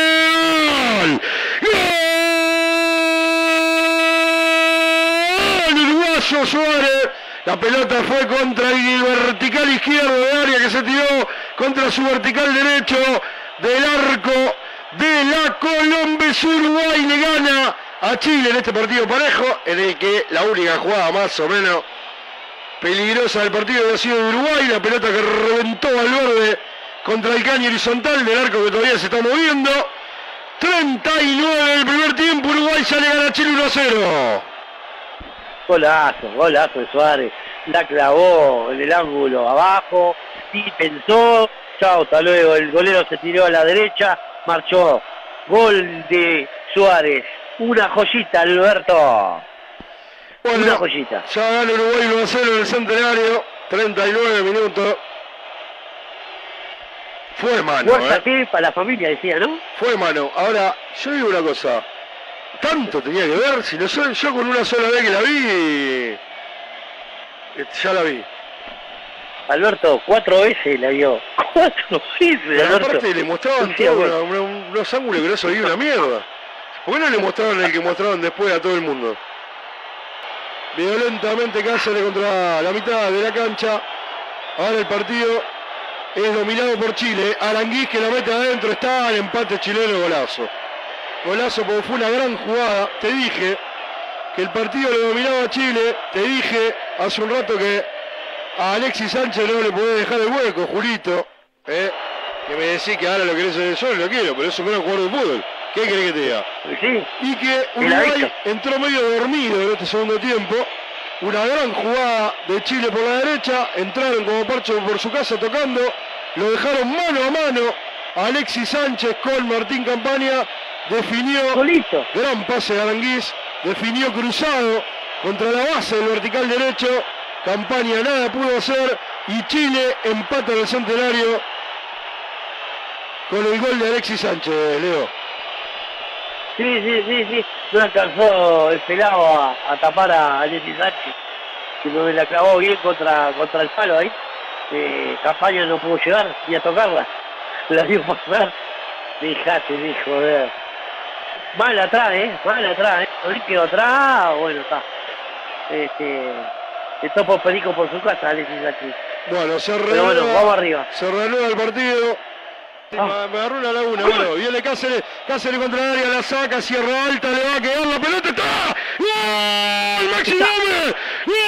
¡Gol! Uruguayo Suárez. La pelota fue contra el vertical izquierdo de área que se tiró contra su vertical derecho del arco de la Colombia. Uruguay le gana a Chile en este partido parejo, en el que la única jugada más o menos peligrosa del partido había sido de Uruguay. La pelota que reventó al borde contra el caño horizontal del arco que todavía se está moviendo. 39 del primer tiempo, Uruguay ya le gana a Chile 1-0. Golazo de Suárez, la clavó en el ángulo abajo, sí pensó, chao, hasta luego, el golero se tiró a la derecha, marchó, gol de Suárez, una joyita, Alberto, una joyita. Ya gana Uruguay 1-0 en el Centenario, 39 minutos. Fue mano, para la familia decía, ¿no? Fue mano. Ahora, yo digo una cosa. Tanto tenía que ver, si no soy yo con una sola vez que la vi, ya la vi. Alberto, 4 veces la vio. 4 veces, pero aparte le mostraban unos ángulos que no se veía una mierda. ¿Por qué no le mostraron el que mostraron después a todo el mundo? Violentamente Cáceres contra la mitad de la cancha. Ahora el partido es dominado por Chile. Aranguiz que la mete adentro, está el empate chileno, golazo. Golazo porque fue una gran jugada. Te dije que el partido lo dominaba a Chile. Te dije hace un rato que a Alexis Sánchez no le podía dejar el hueco, Julito. Que me decís que ahora lo querés hacer yo, lo quiero, pero es un gran jugador de fútbol. ¿Qué querés que te diga? Sí. Y que Uruguay entró medio dormido en este segundo tiempo. Una gran jugada de Chile por la derecha. Entraron como parcho por su casa tocando. Lo dejaron mano a mano a Alexis Sánchez con Martín Campaña. Definió, gran pase de Aranguiz, definió cruzado contra la base del vertical derecho. Campaña nada pudo hacer y Chile empata en el Centenario con el gol de Alexis Sánchez, Leo. Sí. No alcanzó el pelado a tapar a Alexis Sánchez, que no la clavó bien contra el palo ahí. Campaña no pudo llegar ni a tocarla. La dio pasar. Dejate de joder. Mal atrás, Olimpio atrás, bueno, está. Está por perico por su casa, Alexis Sánchez. Bueno, se reanuda, vamos arriba. Se reanuda el partido. Me agarró una laguna, bueno, viene Cáceres contra el área, la saca, cierra alta, le va a quedar la pelota, ¡está! ¡Gol! ¡Maxi Gómez! ¡Gol!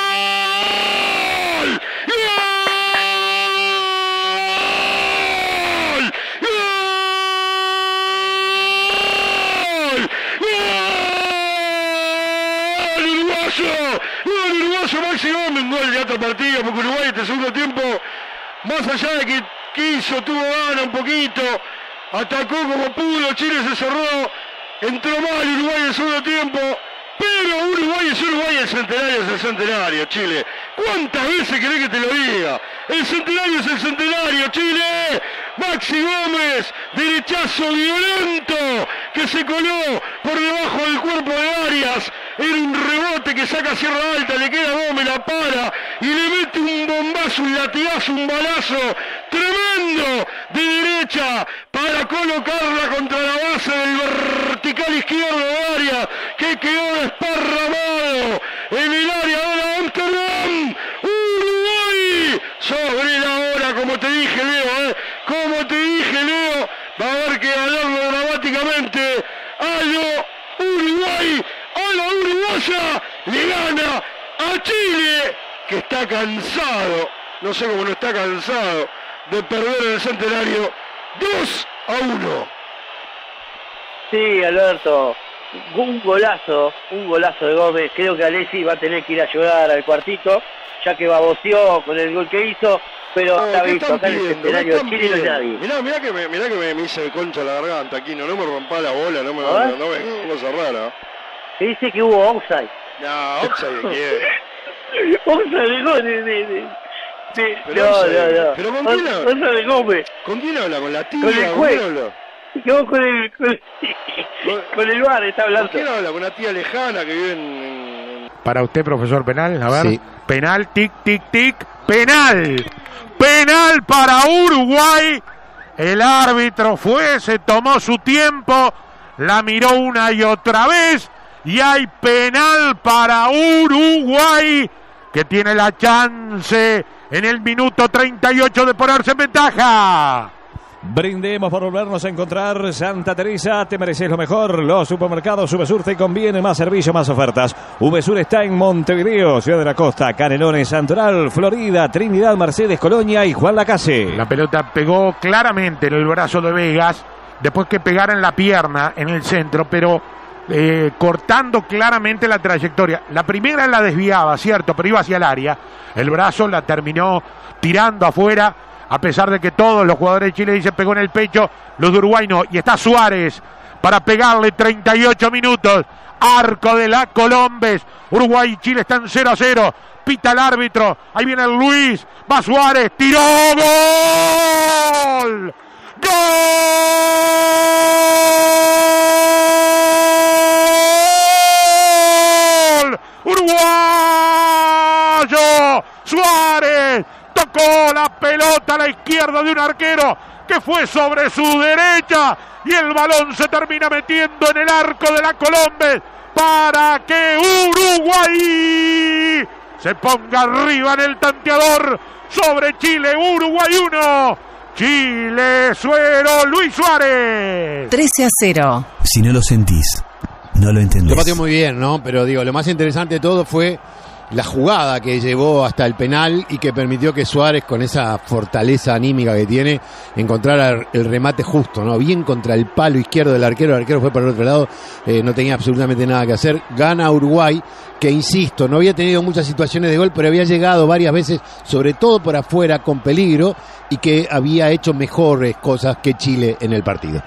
Gol uruguayo Maxi Gómez, gol de otro partido, porque Uruguay este segundo tiempo, más allá de que quiso, tuvo gana un poquito, atacó como pudo, Chile se cerró, entró mal Uruguay en el segundo tiempo, pero Uruguay es Uruguay, el Centenario es el Centenario, Chile. ¿Cuántas veces querés que te lo diga? El Centenario es el Centenario, Chile. Maxi Gómez, derechazo violento que se coló por debajo del cuerpo de Arias. Era un rebote que saca Sierra Alta, le queda Gómez, la para y le mete un bombazo, un latigazo, un balazo tremendo de derecha para colocarla contra la base del vertical izquierdo de área que quedó desparramado en el área de la Amsterdam. Uruguay sobre la hora, como te dije, Leo, como te dije, Leo, va a haber que ganarlo dramáticamente. Uruguay, a la uruguaya, le gana a Chile, que está cansado, no sé cómo no está cansado de perder en el Centenario 2-1. Sí, Alberto, un golazo de Gómez. Creo que Alessi va a tener que ir a ayudar al cuartito, ya que baboseó con el gol que hizo, pero está visto acá en el Centenario de Chile no hay nadie. Mirá que me hice concha la garganta aquí, no me rompa la bola, no me cosa rara. Se dice que hubo offside. No, offside de quién. Offside de gol no. ¿Pero con quién habla? Offside de Gómez. ¿Con quién habla? ¿Con la tía? Con el juez. Con el VAR está hablando. ¿Con quién habla? ¿Con una tía lejana que vive en... Para usted, profesor Penal, a ver. Sí. Penal, tic, tic, tic, penal. Penal para Uruguay. El árbitro se tomó su tiempo, la miró una y otra vez y hay penal para Uruguay, que tiene la chance en el minuto 38 de ponerse en ventaja. Brindemos por volvernos a encontrar. Santa Teresa, te mereces lo mejor. Los supermercados VSUR te conviene, más servicio, más ofertas. VSUR está en Montevideo, Ciudad de la Costa, Canelones, Santoral, Florida, Trinidad, Mercedes, Colonia y Juan Lacase. La pelota pegó claramente en el brazo de Vegas, después que pegara en la pierna, en el centro, pero cortando claramente la trayectoria. La primera la desviaba, cierto, pero iba hacia el área. El brazo la terminó tirando afuera, a pesar de que todos los jugadores de Chile dicen pegó en el pecho, los de Uruguay no. Y está Suárez para pegarle 38 minutos. Arco de la Colombes. Uruguay y Chile están 0-0. Pita el árbitro. Ahí viene el Luis. Va Suárez. Tiró. ¡Gol! ¡Gol! ¡Uruguayo! Suárez tocó la pelota a la izquierda de un arquero que fue sobre su derecha y el balón se termina metiendo en el arco de la Colombes para que Uruguay se ponga arriba en el tanteador sobre Chile. Uruguay 1, Chile 0, Luis Suárez. 13-0. Si no lo sentís, no lo entendés. Lo pateó muy bien, ¿no? Pero digo, lo más interesante de todo fue la jugada que llevó hasta el penal y que permitió que Suárez, con esa fortaleza anímica que tiene, encontrara el remate justo, ¿no? Bien contra el palo izquierdo del arquero. El arquero fue para el otro lado, no tenía absolutamente nada que hacer. Gana Uruguay, que insisto, no había tenido muchas situaciones de gol, pero había llegado varias veces, sobre todo por afuera, con peligro, y que había hecho mejores cosas que Chile en el partido.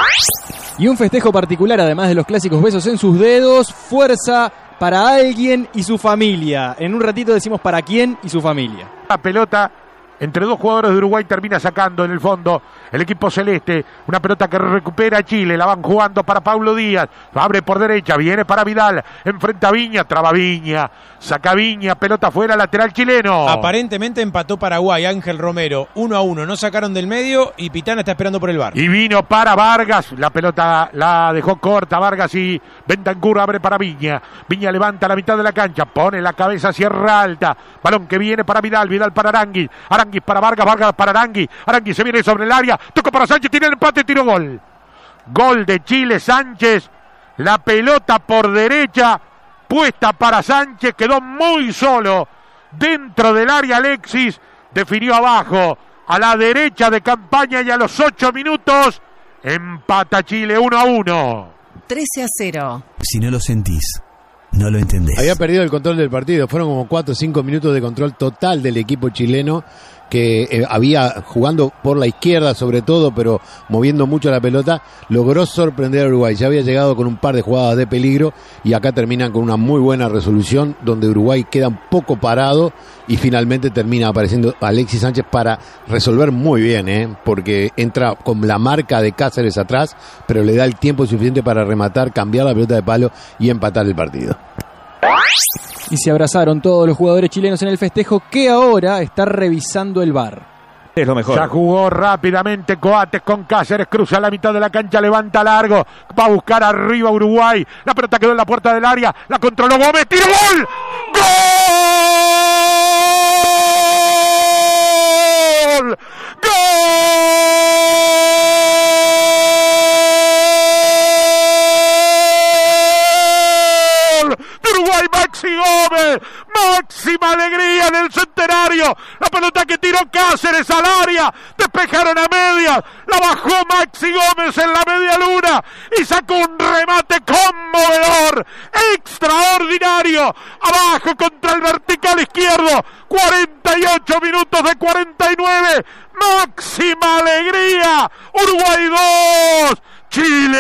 Y un festejo particular, además de los clásicos besos en sus dedos, fuerza para alguien y su familia. En un ratito decimos para quién y su familia. La pelota entre dos jugadores de Uruguay termina sacando en el fondo el equipo celeste. Una pelota que recupera Chile. La van jugando para Paulo Díaz. Abre por derecha. Viene para Vidal. Enfrenta a Viña. Traba Viña. Saca Viña. Pelota fuera. Lateral chileno. Aparentemente empató Paraguay. Ángel Romero. 1-1. No sacaron del medio y Pitana está esperando por el VAR. Y vino para Vargas. La pelota la dejó corta Vargas y Bentancur abre para Viña. Viña levanta la mitad de la cancha. Pone la cabeza, cierra alta. Balón que viene para Vidal. Vidal para Arangui. Arangui para Vargas. Vargas para Arangui. Arangui se viene sobre el área. Toca para Sánchez. Tiene el empate. Tiro gol. Gol de Chile. Sánchez. La pelota por derecha. Puesta para Sánchez. Quedó muy solo. Dentro del área Alexis. Definió abajo. A la derecha de Campaña y a los 8 minutos. Empata Chile 1-1. 13-0. Si no lo sentís, no lo entendés. Había perdido el control del partido. Fueron como 4 o 5 minutos de control total del equipo chileno, que había jugando por la izquierda sobre todo, pero moviendo mucho la pelota. Logró sorprender a Uruguay. Ya había llegado con un par de jugadas de peligro y acá terminan con una muy buena resolución donde Uruguay queda un poco parado y finalmente termina apareciendo Alexis Sánchez para resolver muy bien, porque entra con la marca de Cáceres atrás, pero le da el tiempo suficiente para rematar, cambiar la pelota de palo y empatar el partido. Y se abrazaron todos los jugadores chilenos en el festejo, que ahora está revisando el VAR. Es lo mejor. Ya jugó rápidamente Coates con Cáceres, cruza la mitad de la cancha, levanta largo, va a buscar arriba Uruguay. La pelota quedó en la puerta del área, la controló Gómez, tiro, gol. ¡Gol! Uruguay, Maxi Gómez, máxima alegría en el centenario, la pelota que tiró Cáceres al área, despejaron a medias, la bajó Maxi Gómez en la media luna y sacó un remate conmovedor, extraordinario, abajo contra el vertical izquierdo, 48 minutos de 49, máxima alegría, Uruguay 2, Chile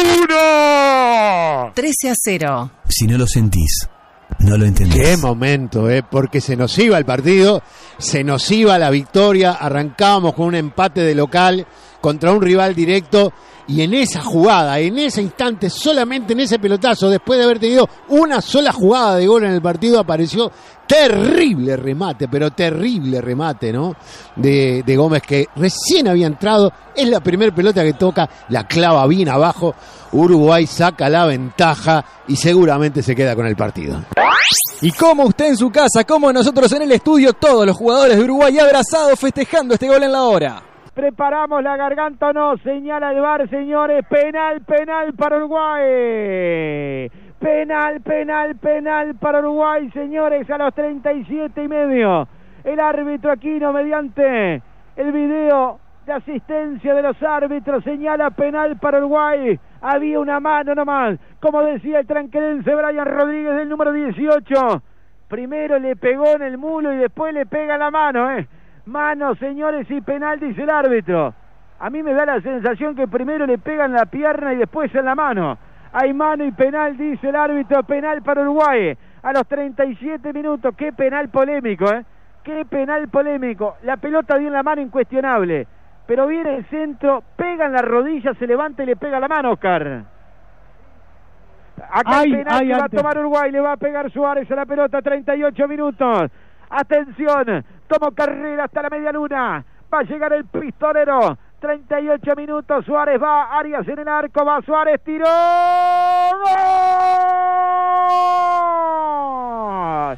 1. 13-0. Si no lo sentís, no lo entendés. Qué momento, porque se nos iba el partido, se nos iba la victoria, arrancábamos con un empate de local contra un rival directo y en esa jugada, en ese instante, solamente en ese pelotazo, después de haber tenido una sola jugada de gol en el partido, apareció terrible remate, pero terrible remate, ¿no? De Gómez, que recién había entrado, es la primera pelota que toca, la clava bien abajo, Uruguay saca la ventaja y seguramente se queda con el partido. Y como usted en su casa, como nosotros en el estudio, todos los jugadores de Uruguay abrazados festejando este gol en la hora. Preparamos la garganta o no, señala el VAR, señores, penal para Uruguay. Penal para Uruguay, señores, a los 37:30. El árbitro Aquino, mediante el video de asistencia de los árbitros, señala penal para Uruguay. Había una mano nomás, como decía el tranquerense Brian Rodríguez del número 18. Primero le pegó en el mulo y después le pega la mano, Mano, señores, y penal, dice el árbitro. A mí me da la sensación que primero le pegan la pierna y después en la mano. Hay mano y penal, dice el árbitro, penal para Uruguay. A los 37 minutos, qué penal polémico, Qué penal polémico. La pelota dio en la mano, incuestionable. Pero viene el centro, pega en la rodilla, se levanta y le pega la mano, Oscar. Acá el penal que va a tomar Uruguay, le va a pegar Suárez a la pelota, 38 minutos. Atención, tomó carrera hasta la media luna, va a llegar el pistolero, 38 minutos, Suárez va, Arias en el arco, va Suárez, tiró, ¡gol!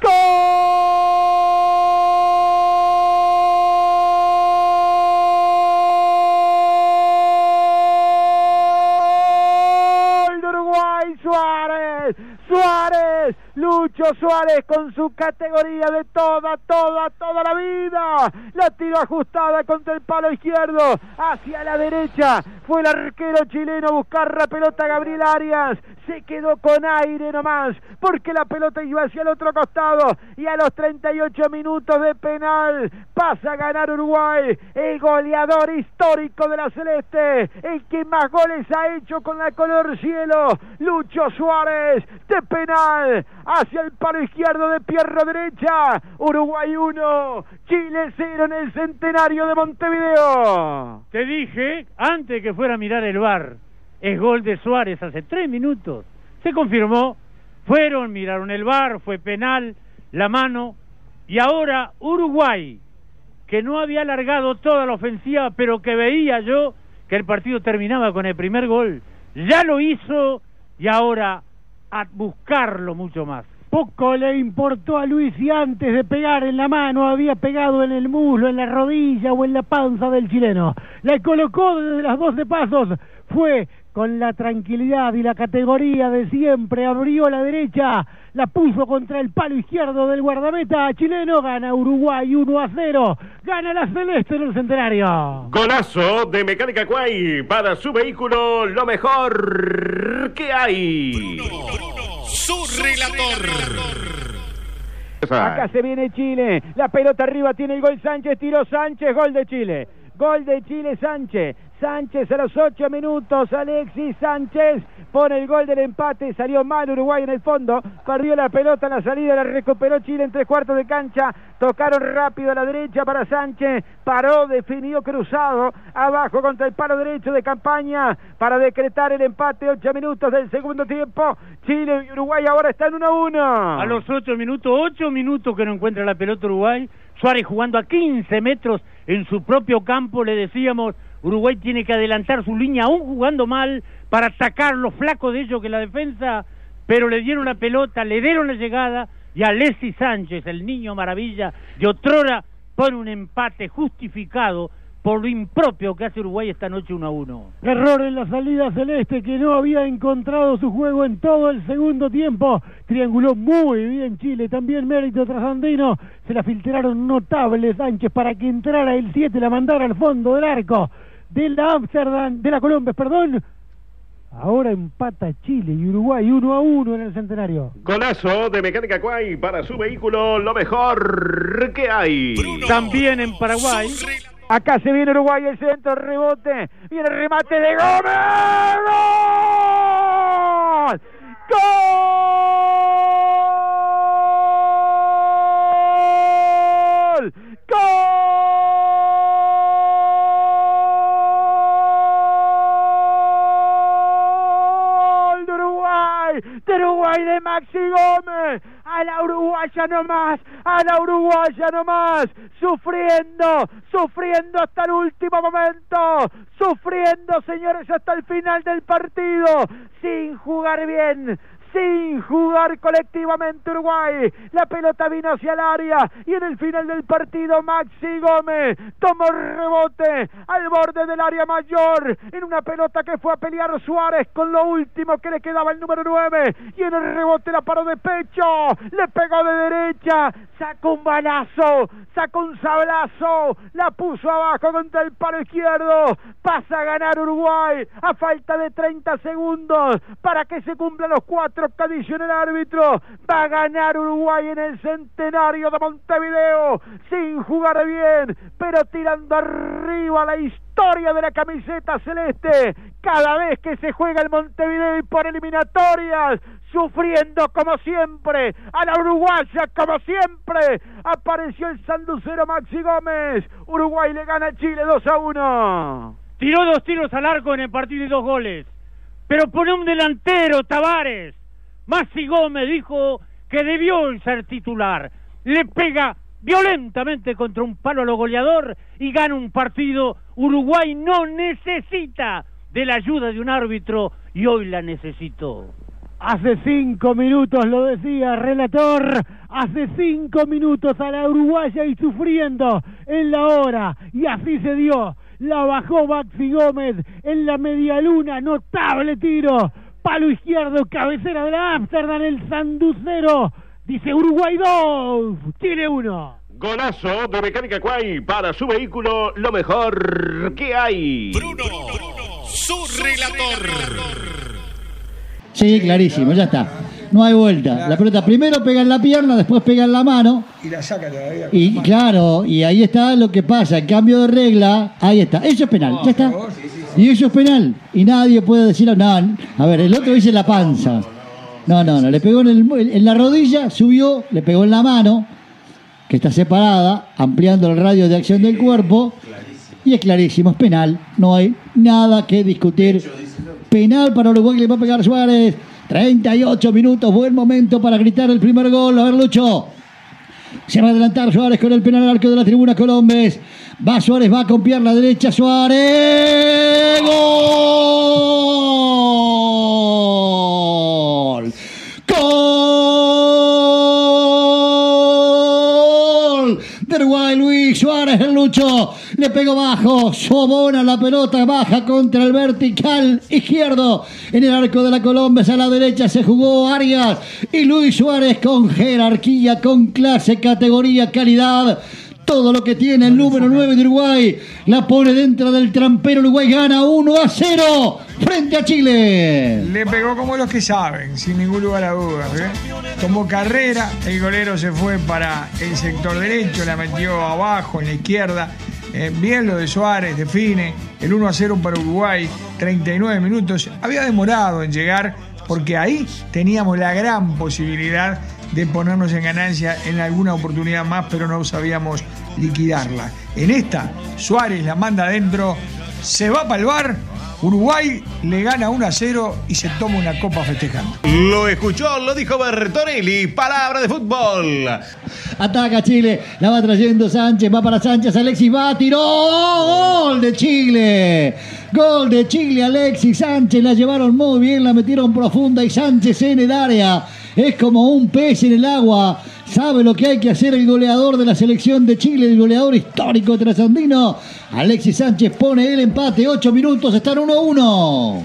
¡Gol de Uruguay! Suárez, Lucho Suárez con su categoría de toda la vida, la tiró ajustada contra el palo izquierdo, hacia la derecha, fue el arquero chileno a buscar la pelota Gabriel Arias, se quedó con aire nomás, porque la pelota iba hacia el otro costado, y a los 38 minutos de penal, pasa a ganar Uruguay, el goleador histórico de la Celeste, el que más goles ha hecho con la color cielo, Lucho Suárez, de penal, hacia el palo izquierdo de pierna derecha, Uruguay 1, Chile 0 en el centenario de Montevideo. Te dije, antes que fuera a mirar el VAR, es gol de Suárez hace 3 minutos. Se confirmó, fueron, miraron el VAR, fue penal, la mano, y ahora Uruguay, que no había alargado toda la ofensiva, pero que veía yo que el partido terminaba con el primer gol, ya lo hizo, y ahora a buscarlo mucho más. Poco le importó a Luis y antes de pegar en la mano había pegado en el muslo, en la rodilla o en la panza del chileno. La colocó desde las 12 pasos, fue con la tranquilidad y la categoría de siempre, abrió la derecha, la puso contra el palo izquierdo del guardameta chileno, gana Uruguay 1-0, gana la Celeste en el centenario. Golazo de Mecánica Quay, para su vehículo lo mejor que hay. Su relator. Acá se viene Chile, la pelota arriba tiene el gol Sánchez, tiró Sánchez, gol de Chile. Gol de Chile, Sánchez. Sánchez a los 8 minutos. Alexis Sánchez pone el gol del empate. Salió mal Uruguay en el fondo. Perdió la pelota en la salida. La recuperó Chile en 3/4 de cancha. Tocaron rápido a la derecha para Sánchez. Paró, definió cruzado. Abajo contra el palo derecho de Campaña para decretar el empate. 8 minutos del segundo tiempo. Chile y Uruguay ahora están 1-1. A los 8 minutos que no encuentra la pelota Uruguay. Suárez jugando a 15 metros en su propio campo. Le decíamos, Uruguay tiene que adelantar su línea, aún jugando mal, para atacar los flacos de ellos que la defensa, pero le dieron la pelota, le dieron la llegada, y Alexis Sánchez, el niño maravilla de otrora, pone un empate justificado por lo impropio que hace Uruguay esta noche 1-1. Error en la salida celeste, que no había encontrado su juego en todo el segundo tiempo. Trianguló muy bien Chile, también mérito trasandino. Se la filtraron notable Sánchez para que entrara el 7, la mandara al fondo del arco de la Colombia, perdón. Ahora empata Chile y Uruguay 1-1 en el Centenario. Golazo de Mecánica Quay para su vehículo, lo mejor que hay. También en Paraguay. Acá se viene Uruguay, el centro, rebote, viene el remate de Gómez. ¡Gol! ¡Gol! ¡Gol! De Uruguay de Maxi Gómez. A la uruguaya nomás, sufriendo hasta el último momento, sufriendo, señores, hasta el final del partido, sin jugar bien, sin jugar colectivamente Uruguay. La pelota vino hacia el área y en el final del partido Maxi Gómez tomó rebote al borde del área mayor en una pelota que fue a pelear Suárez con lo último que le quedaba el número 9, y en el rebote la paró de pecho, le pegó de derecha, sacó un balazo, sacó un sablazo, la puso abajo contra el palo izquierdo. Pasa a ganar Uruguay a falta de 30 segundos para que se cumplan los 4 que adiciona el árbitro. Va a ganar Uruguay en el Centenario de Montevideo, sin jugar bien, pero tirando arriba la historia de la camiseta celeste. Cada vez que se juega el Montevideo y por eliminatorias, sufriendo como siempre, a la uruguaya como siempre, apareció el sanducero Maxi Gómez. Uruguay le gana a Chile 2-1. Tiró 2 tiros al arco en el partido y 2 goles, pero pone un delantero, Tavares. Maxi Gómez dijo que debió ser titular, le pega violentamente contra un palo a lo goleador y gana un partido. Uruguay no necesita de la ayuda de un árbitro y hoy la necesitó. Hace 5 minutos lo decía relator, hace 5 minutos a la uruguaya y sufriendo en la hora, y así se dio. La bajó Maxi Gómez en la media luna, notable tiro, palo izquierdo, cabecera de la Amsterdam, el sanducero. Dice Uruguay 2, Chile 1. Golazo de Mecánica Quay para su vehículo, lo mejor que hay. Bruno, su relator. Sí, clarísimo, ya está. No hay vuelta. La pelota primero pega en la pierna, después pega en la mano. Y la saca todavía. Y claro, y ahí está lo que pasa. En cambio de regla, ahí está. Eso es penal, ya está. Y eso es penal. Y nadie puede decir, no, a ver, el otro dice la panza. No, le pegó en la rodilla, subió, le pegó en la mano, que está separada, ampliando el radio de acción del cuerpo. Y es clarísimo, es penal. No hay nada que discutir. Penal para Uruguay, que le va a pegar Suárez. 38 minutos, buen momento para gritar el primer gol. A ver, Lucho. Se va a adelantar Suárez con el penal al arco de la tribuna Colombes. Va Suárez, va con pierna derecha Suárez. ¡Gol! ¡Gol! De Uruguay, Luis Suárez, el Lucho. Le pegó bajo, sobona la pelota, baja contra el vertical izquierdo. En el arco de la Colombia, a la derecha se jugó Arias. Y Luis Suárez con jerarquía, con clase, categoría, calidad. Todo lo que tiene el número 9 de Uruguay. La pone dentro del trampero. Uruguay gana 1-0 frente a Chile. Le pegó como los que saben, sin ningún lugar a dudas. Tomó carrera, el golero se fue para el sector derecho, la metió abajo, en la izquierda. Bien lo de Suárez, define el 1-0 para Uruguay, 39 minutos. Había demorado en llegar porque ahí teníamos la gran posibilidad de ponernos en ganancia en alguna oportunidad más, pero no sabíamos liquidarla. En esta, Suárez la manda adentro, se va para el VAR, Uruguay le gana 1-0 y se toma una copa festejando. Lo escuchó, lo dijo Bertorelli, palabra de fútbol. Ataca Chile, la va trayendo Sánchez, va para Sánchez, Alexis va, tiró, gol de Chile. Gol de Chile, Alexis Sánchez, la llevaron muy bien, la metieron profunda y Sánchez en el área. Es como un pez en el agua. Sabe lo que hay que hacer el goleador de la selección de Chile, el goleador histórico trasandino. Alexis Sánchez pone el empate, 8 minutos, están 1-1.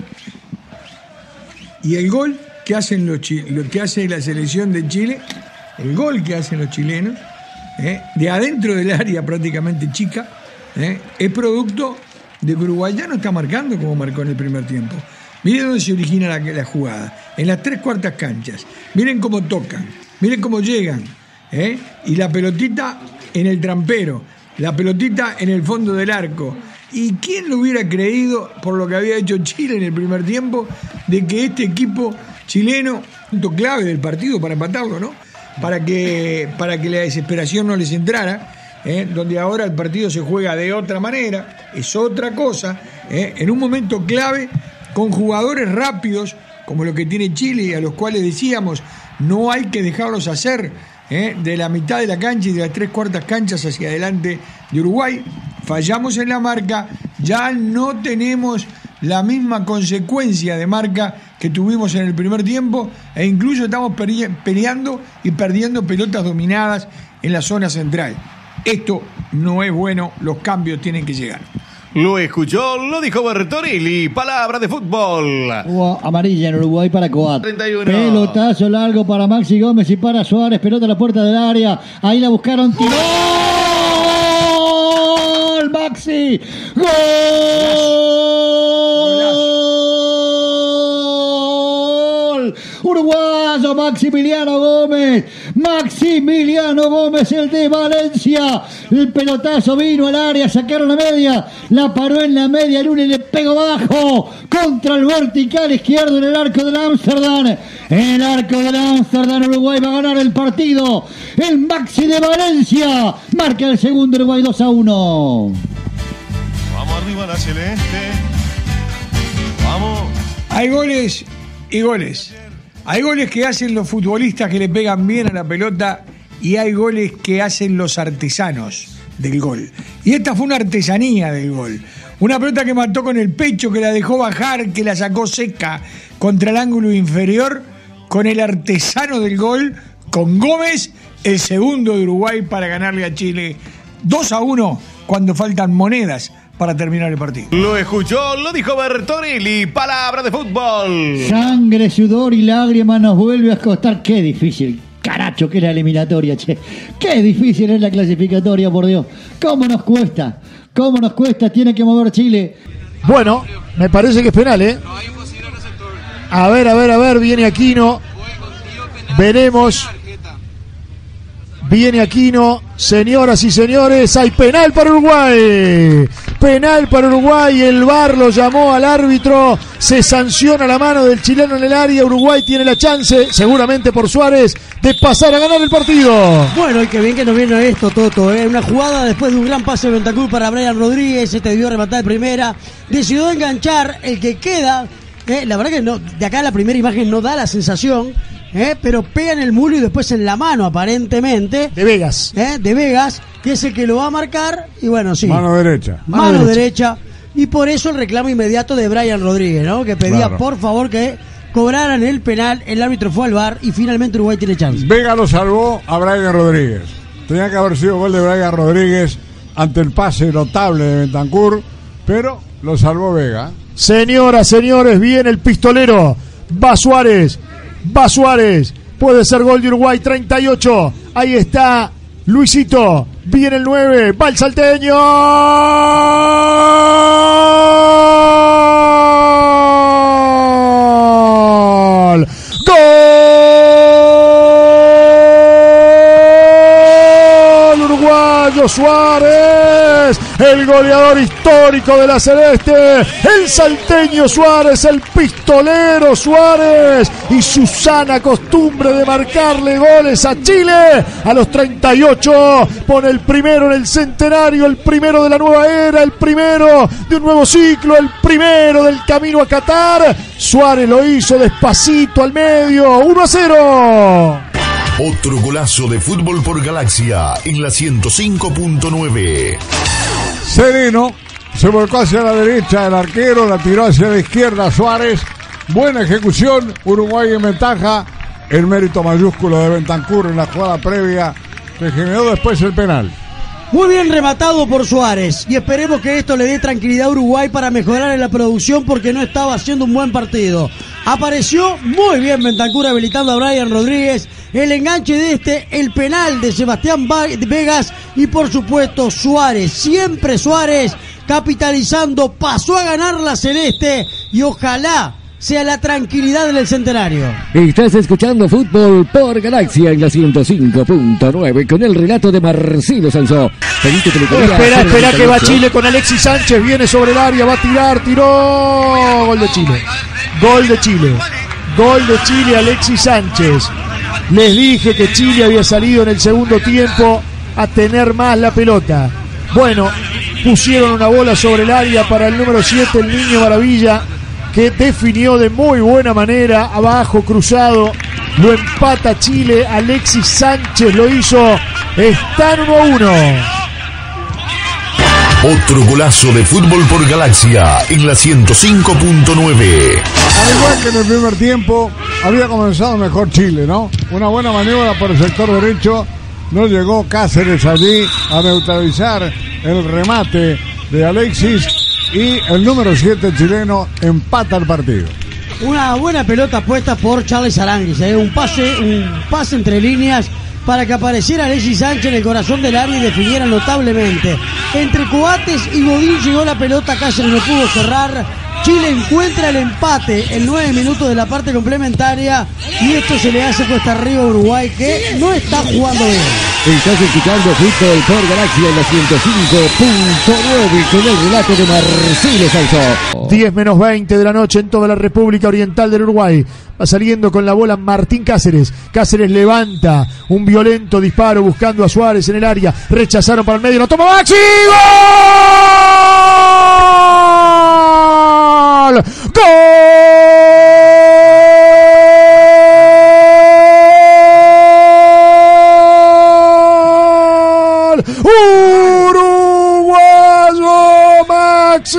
Y el gol que hacen lo que hace la selección de Chile, el gol que hacen los chilenos, de adentro del área prácticamente chica, es producto de que Uruguay ya no está marcando como marcó en el primer tiempo. Miren dónde se origina la jugada, en las 3/4 canchas. Miren cómo tocan, miren cómo llegan, y la pelotita en el trampero, la pelotita en el fondo del arco. ¿Y quién lo hubiera creído, por lo que había hecho Chile en el primer tiempo, de que este equipo chileno, punto clave del partido para empatarlo, ¿no? Para que la desesperación no les entrara, donde ahora el partido se juega de otra manera, es otra cosa, en un momento clave, con jugadores rápidos, como lo que tiene Chile, y a los cuales decíamos, no hay que dejarlos hacer, de la mitad de la cancha y de las 3/4 canchas hacia adelante de Uruguay. Fallamos en la marca, ya no tenemos la misma consecuencia de marca que tuvimos en el primer tiempo, e incluso estamos peleando y perdiendo pelotas dominadas en la zona central. Esto no es bueno, los cambios tienen que llegar. Lo escuchó, lo dijo Bertorelli, palabra de fútbol. Hubo amarilla en Uruguay para Coat. 31. Pelotazo largo para Maxi Gómez y para Suárez, pelota a la puerta del área, ahí la buscaron, tiró. ¡Gol, Maxi! ¡Gol! Uruguayo Maximiliano Gómez, el de Valencia. El pelotazo vino al área, sacaron a media, la paró en la media, Luna le pegó bajo contra el vertical izquierdo en el arco del Ámsterdam. En el arco del Ámsterdam, Uruguay va a ganar el partido. El Maxi de Valencia marca el segundo, Uruguay 2-1. Vamos arriba la celeste. Vamos. Hay goles y goles. Hay goles que hacen los futbolistas que le pegan bien a la pelota, y hay goles que hacen los artesanos del gol. Y esta fue una artesanía del gol. Una pelota que mató con el pecho, que la dejó bajar, que la sacó seca contra el ángulo inferior, con el artesano del gol, con Gómez, el segundo de Uruguay para ganarle a Chile 2-1 cuando faltan monedas para terminar el partido. Lo escuchó, lo dijo Bertorelli, palabra de fútbol. Sangre, sudor y lágrimas nos vuelve a costar. Qué difícil, caracho, que es la eliminatoria, che. Qué difícil es la clasificatoria, por Dios. ¿Cómo nos cuesta? Tiene que mover Chile. Bueno, me parece que es penal, ¿eh? A ver, viene Aquino. Veremos. Viene Aquino, señoras y señores, hay penal para Uruguay. Penal para Uruguay, el VAR lo llamó al árbitro, se sanciona la mano del chileno en el área. Uruguay tiene la chance, seguramente por Suárez, de pasar a ganar el partido. Bueno, y qué bien que nos viene esto, Toto, ¿eh? Una jugada después de un gran pase de Bentancur para Brian Rodríguez, debió rematar de primera, decidió enganchar el que queda, la verdad que no, de acá la primera imagen no da la sensación, pero pega en el muslo y después en la mano, aparentemente. De Vegas. De Vegas, que es el que lo va a marcar. Y bueno, sí. Mano derecha. Mano derecha. Y por eso el reclamo inmediato de Brian Rodríguez, ¿no? Que pedía, claro, por favor que cobraran el penal. El árbitro fue al VAR y finalmente Uruguay tiene chance. Vega lo salvó a Brian Rodríguez. Tenía que haber sido gol de Brian Rodríguez ante el pase notable de Bentancur, pero lo salvó Vega. Señoras, señores, viene el pistolero. Va Suárez. Puede ser gol de Uruguay, 38. Ahí está Luisito. Viene el 9. Va el salteño. ¡Gol! Salteño Suárez, el goleador histórico de la Celeste, el salteño Suárez, el pistolero Suárez y su sana costumbre de marcarle goles a Chile. A los 38 pone el primero en el centenario, el primero de la nueva era, el primero de un nuevo ciclo, el primero del camino a Qatar. Suárez lo hizo despacito al medio, 1-0. Otro golazo de fútbol por Galaxia en la 105.9. Sereno se volcó hacia la derecha, el arquero la tiró hacia la izquierda, Suárez. Buena ejecución, Uruguay en ventaja. El mérito mayúsculo de Bentancur en la jugada previa que generó después el penal. Muy bien rematado por Suárez y esperemos que esto le dé tranquilidad a Uruguay para mejorar en la producción porque no estaba haciendo un buen partido. Apareció muy bien Bentancur habilitando a Brian Rodríguez, el enganche de el penal de Sebastián Vegas y por supuesto Suárez, siempre Suárez capitalizando, pasó a ganar la Celeste y ojalá sea la tranquilidad del centenario. Estás escuchando Fútbol por Galaxia en la 105.9 con el relato de Marcelo Sansó. Espera que va Chile con Alexis Sánchez, viene sobre el área, va a tirar, tiró. Gol de Chile. Gol de Chile. Gol de Chile, Alexis Sánchez. Les dije que Chile había salido en el segundo tiempo a tener más la pelota. Bueno, pusieron una bola sobre el área para el número 7, el Niño Maravilla, que definió de muy buena manera, abajo, cruzado, lo empata Chile, Alexis Sánchez lo hizo, están 1-1. Otro golazo de fútbol por Galaxia en la 105.9. Al igual que en el primer tiempo, había comenzado mejor Chile, ¿no? Una buena maniobra por el sector derecho, no llegó Cáceres allí a neutralizar el remate de Alexis. Y el número 7 chileno empata el partido. Una buena pelota puesta por Charles Aranguis, un pase entre líneas para que apareciera Alexis Sánchez en el corazón del área y definiera notablemente. Entre Coates y Godín llegó la pelota, Cáceres no pudo cerrar. Chile encuentra el empate en 9 minutos de la parte complementaria y esto se le hace cuesta arriba a Uruguay que no está jugando bien. Estás escuchando Fútbol por Galaxia en la 105.9 con el relato de Marcelo Sansó. 10:20 de la noche en toda la República Oriental del Uruguay. Va saliendo con la bola Martín Cáceres. Cáceres levanta un violento disparo buscando a Suárez en el área. Rechazaron para el medio. ¡Lo toma Maxi! ¡Gol! ¡Gol! ¡Uruguayo Maxi!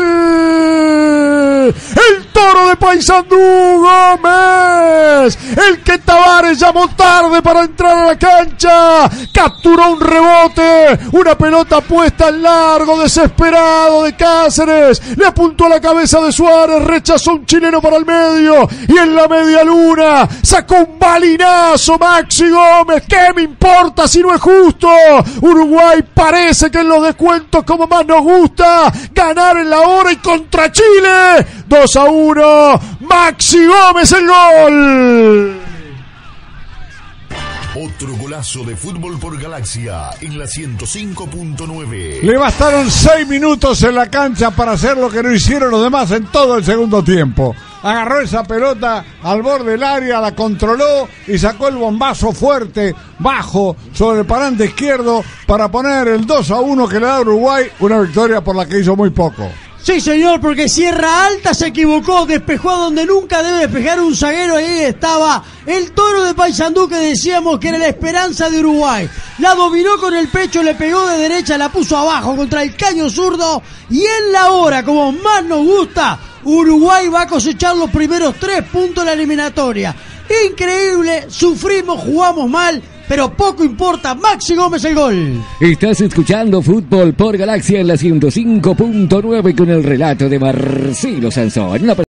¡El toro de Paysandú Gómez! El que Tavares llamó tarde para entrar a la cancha. Capturó un rebote. Una pelota puesta en largo, desesperado de Cáceres. Le apuntó a la cabeza de Suárez. Rechazó un chileno para el medio. Y en la media luna sacó un balinazo Maxi Gómez. ¿Qué me importa si no es justo? Uruguay parece que en los descuentos, como más nos gusta, ganar en la hora y contra Chile. 2-1. Maxi Gómez el gol. Otro golazo de fútbol por Galaxia en la 105.9. Le bastaron 6 minutos en la cancha para hacer lo que no hicieron los demás en todo el segundo tiempo. Agarró esa pelota al borde del área, la controló y sacó el bombazo fuerte, bajo, sobre el parante izquierdo para poner el 2-1 que le da a Uruguay, una victoria por la que hizo muy poco. Sí, señor, porque Sierra Alta se equivocó, despejó a donde nunca debe despejar un zaguero. Ahí estaba el toro de Paysandú que decíamos que era la esperanza de Uruguay. La dominó con el pecho, le pegó de derecha, la puso abajo contra el caño zurdo. Y en la hora, como más nos gusta, Uruguay va a cosechar los primeros 3 puntos de la eliminatoria. Increíble, sufrimos, jugamos mal, pero poco importa, Maxi Gómez el gol. Estás escuchando Fútbol por Galaxia en la 105.9 con el relato de Marcelo Sansó.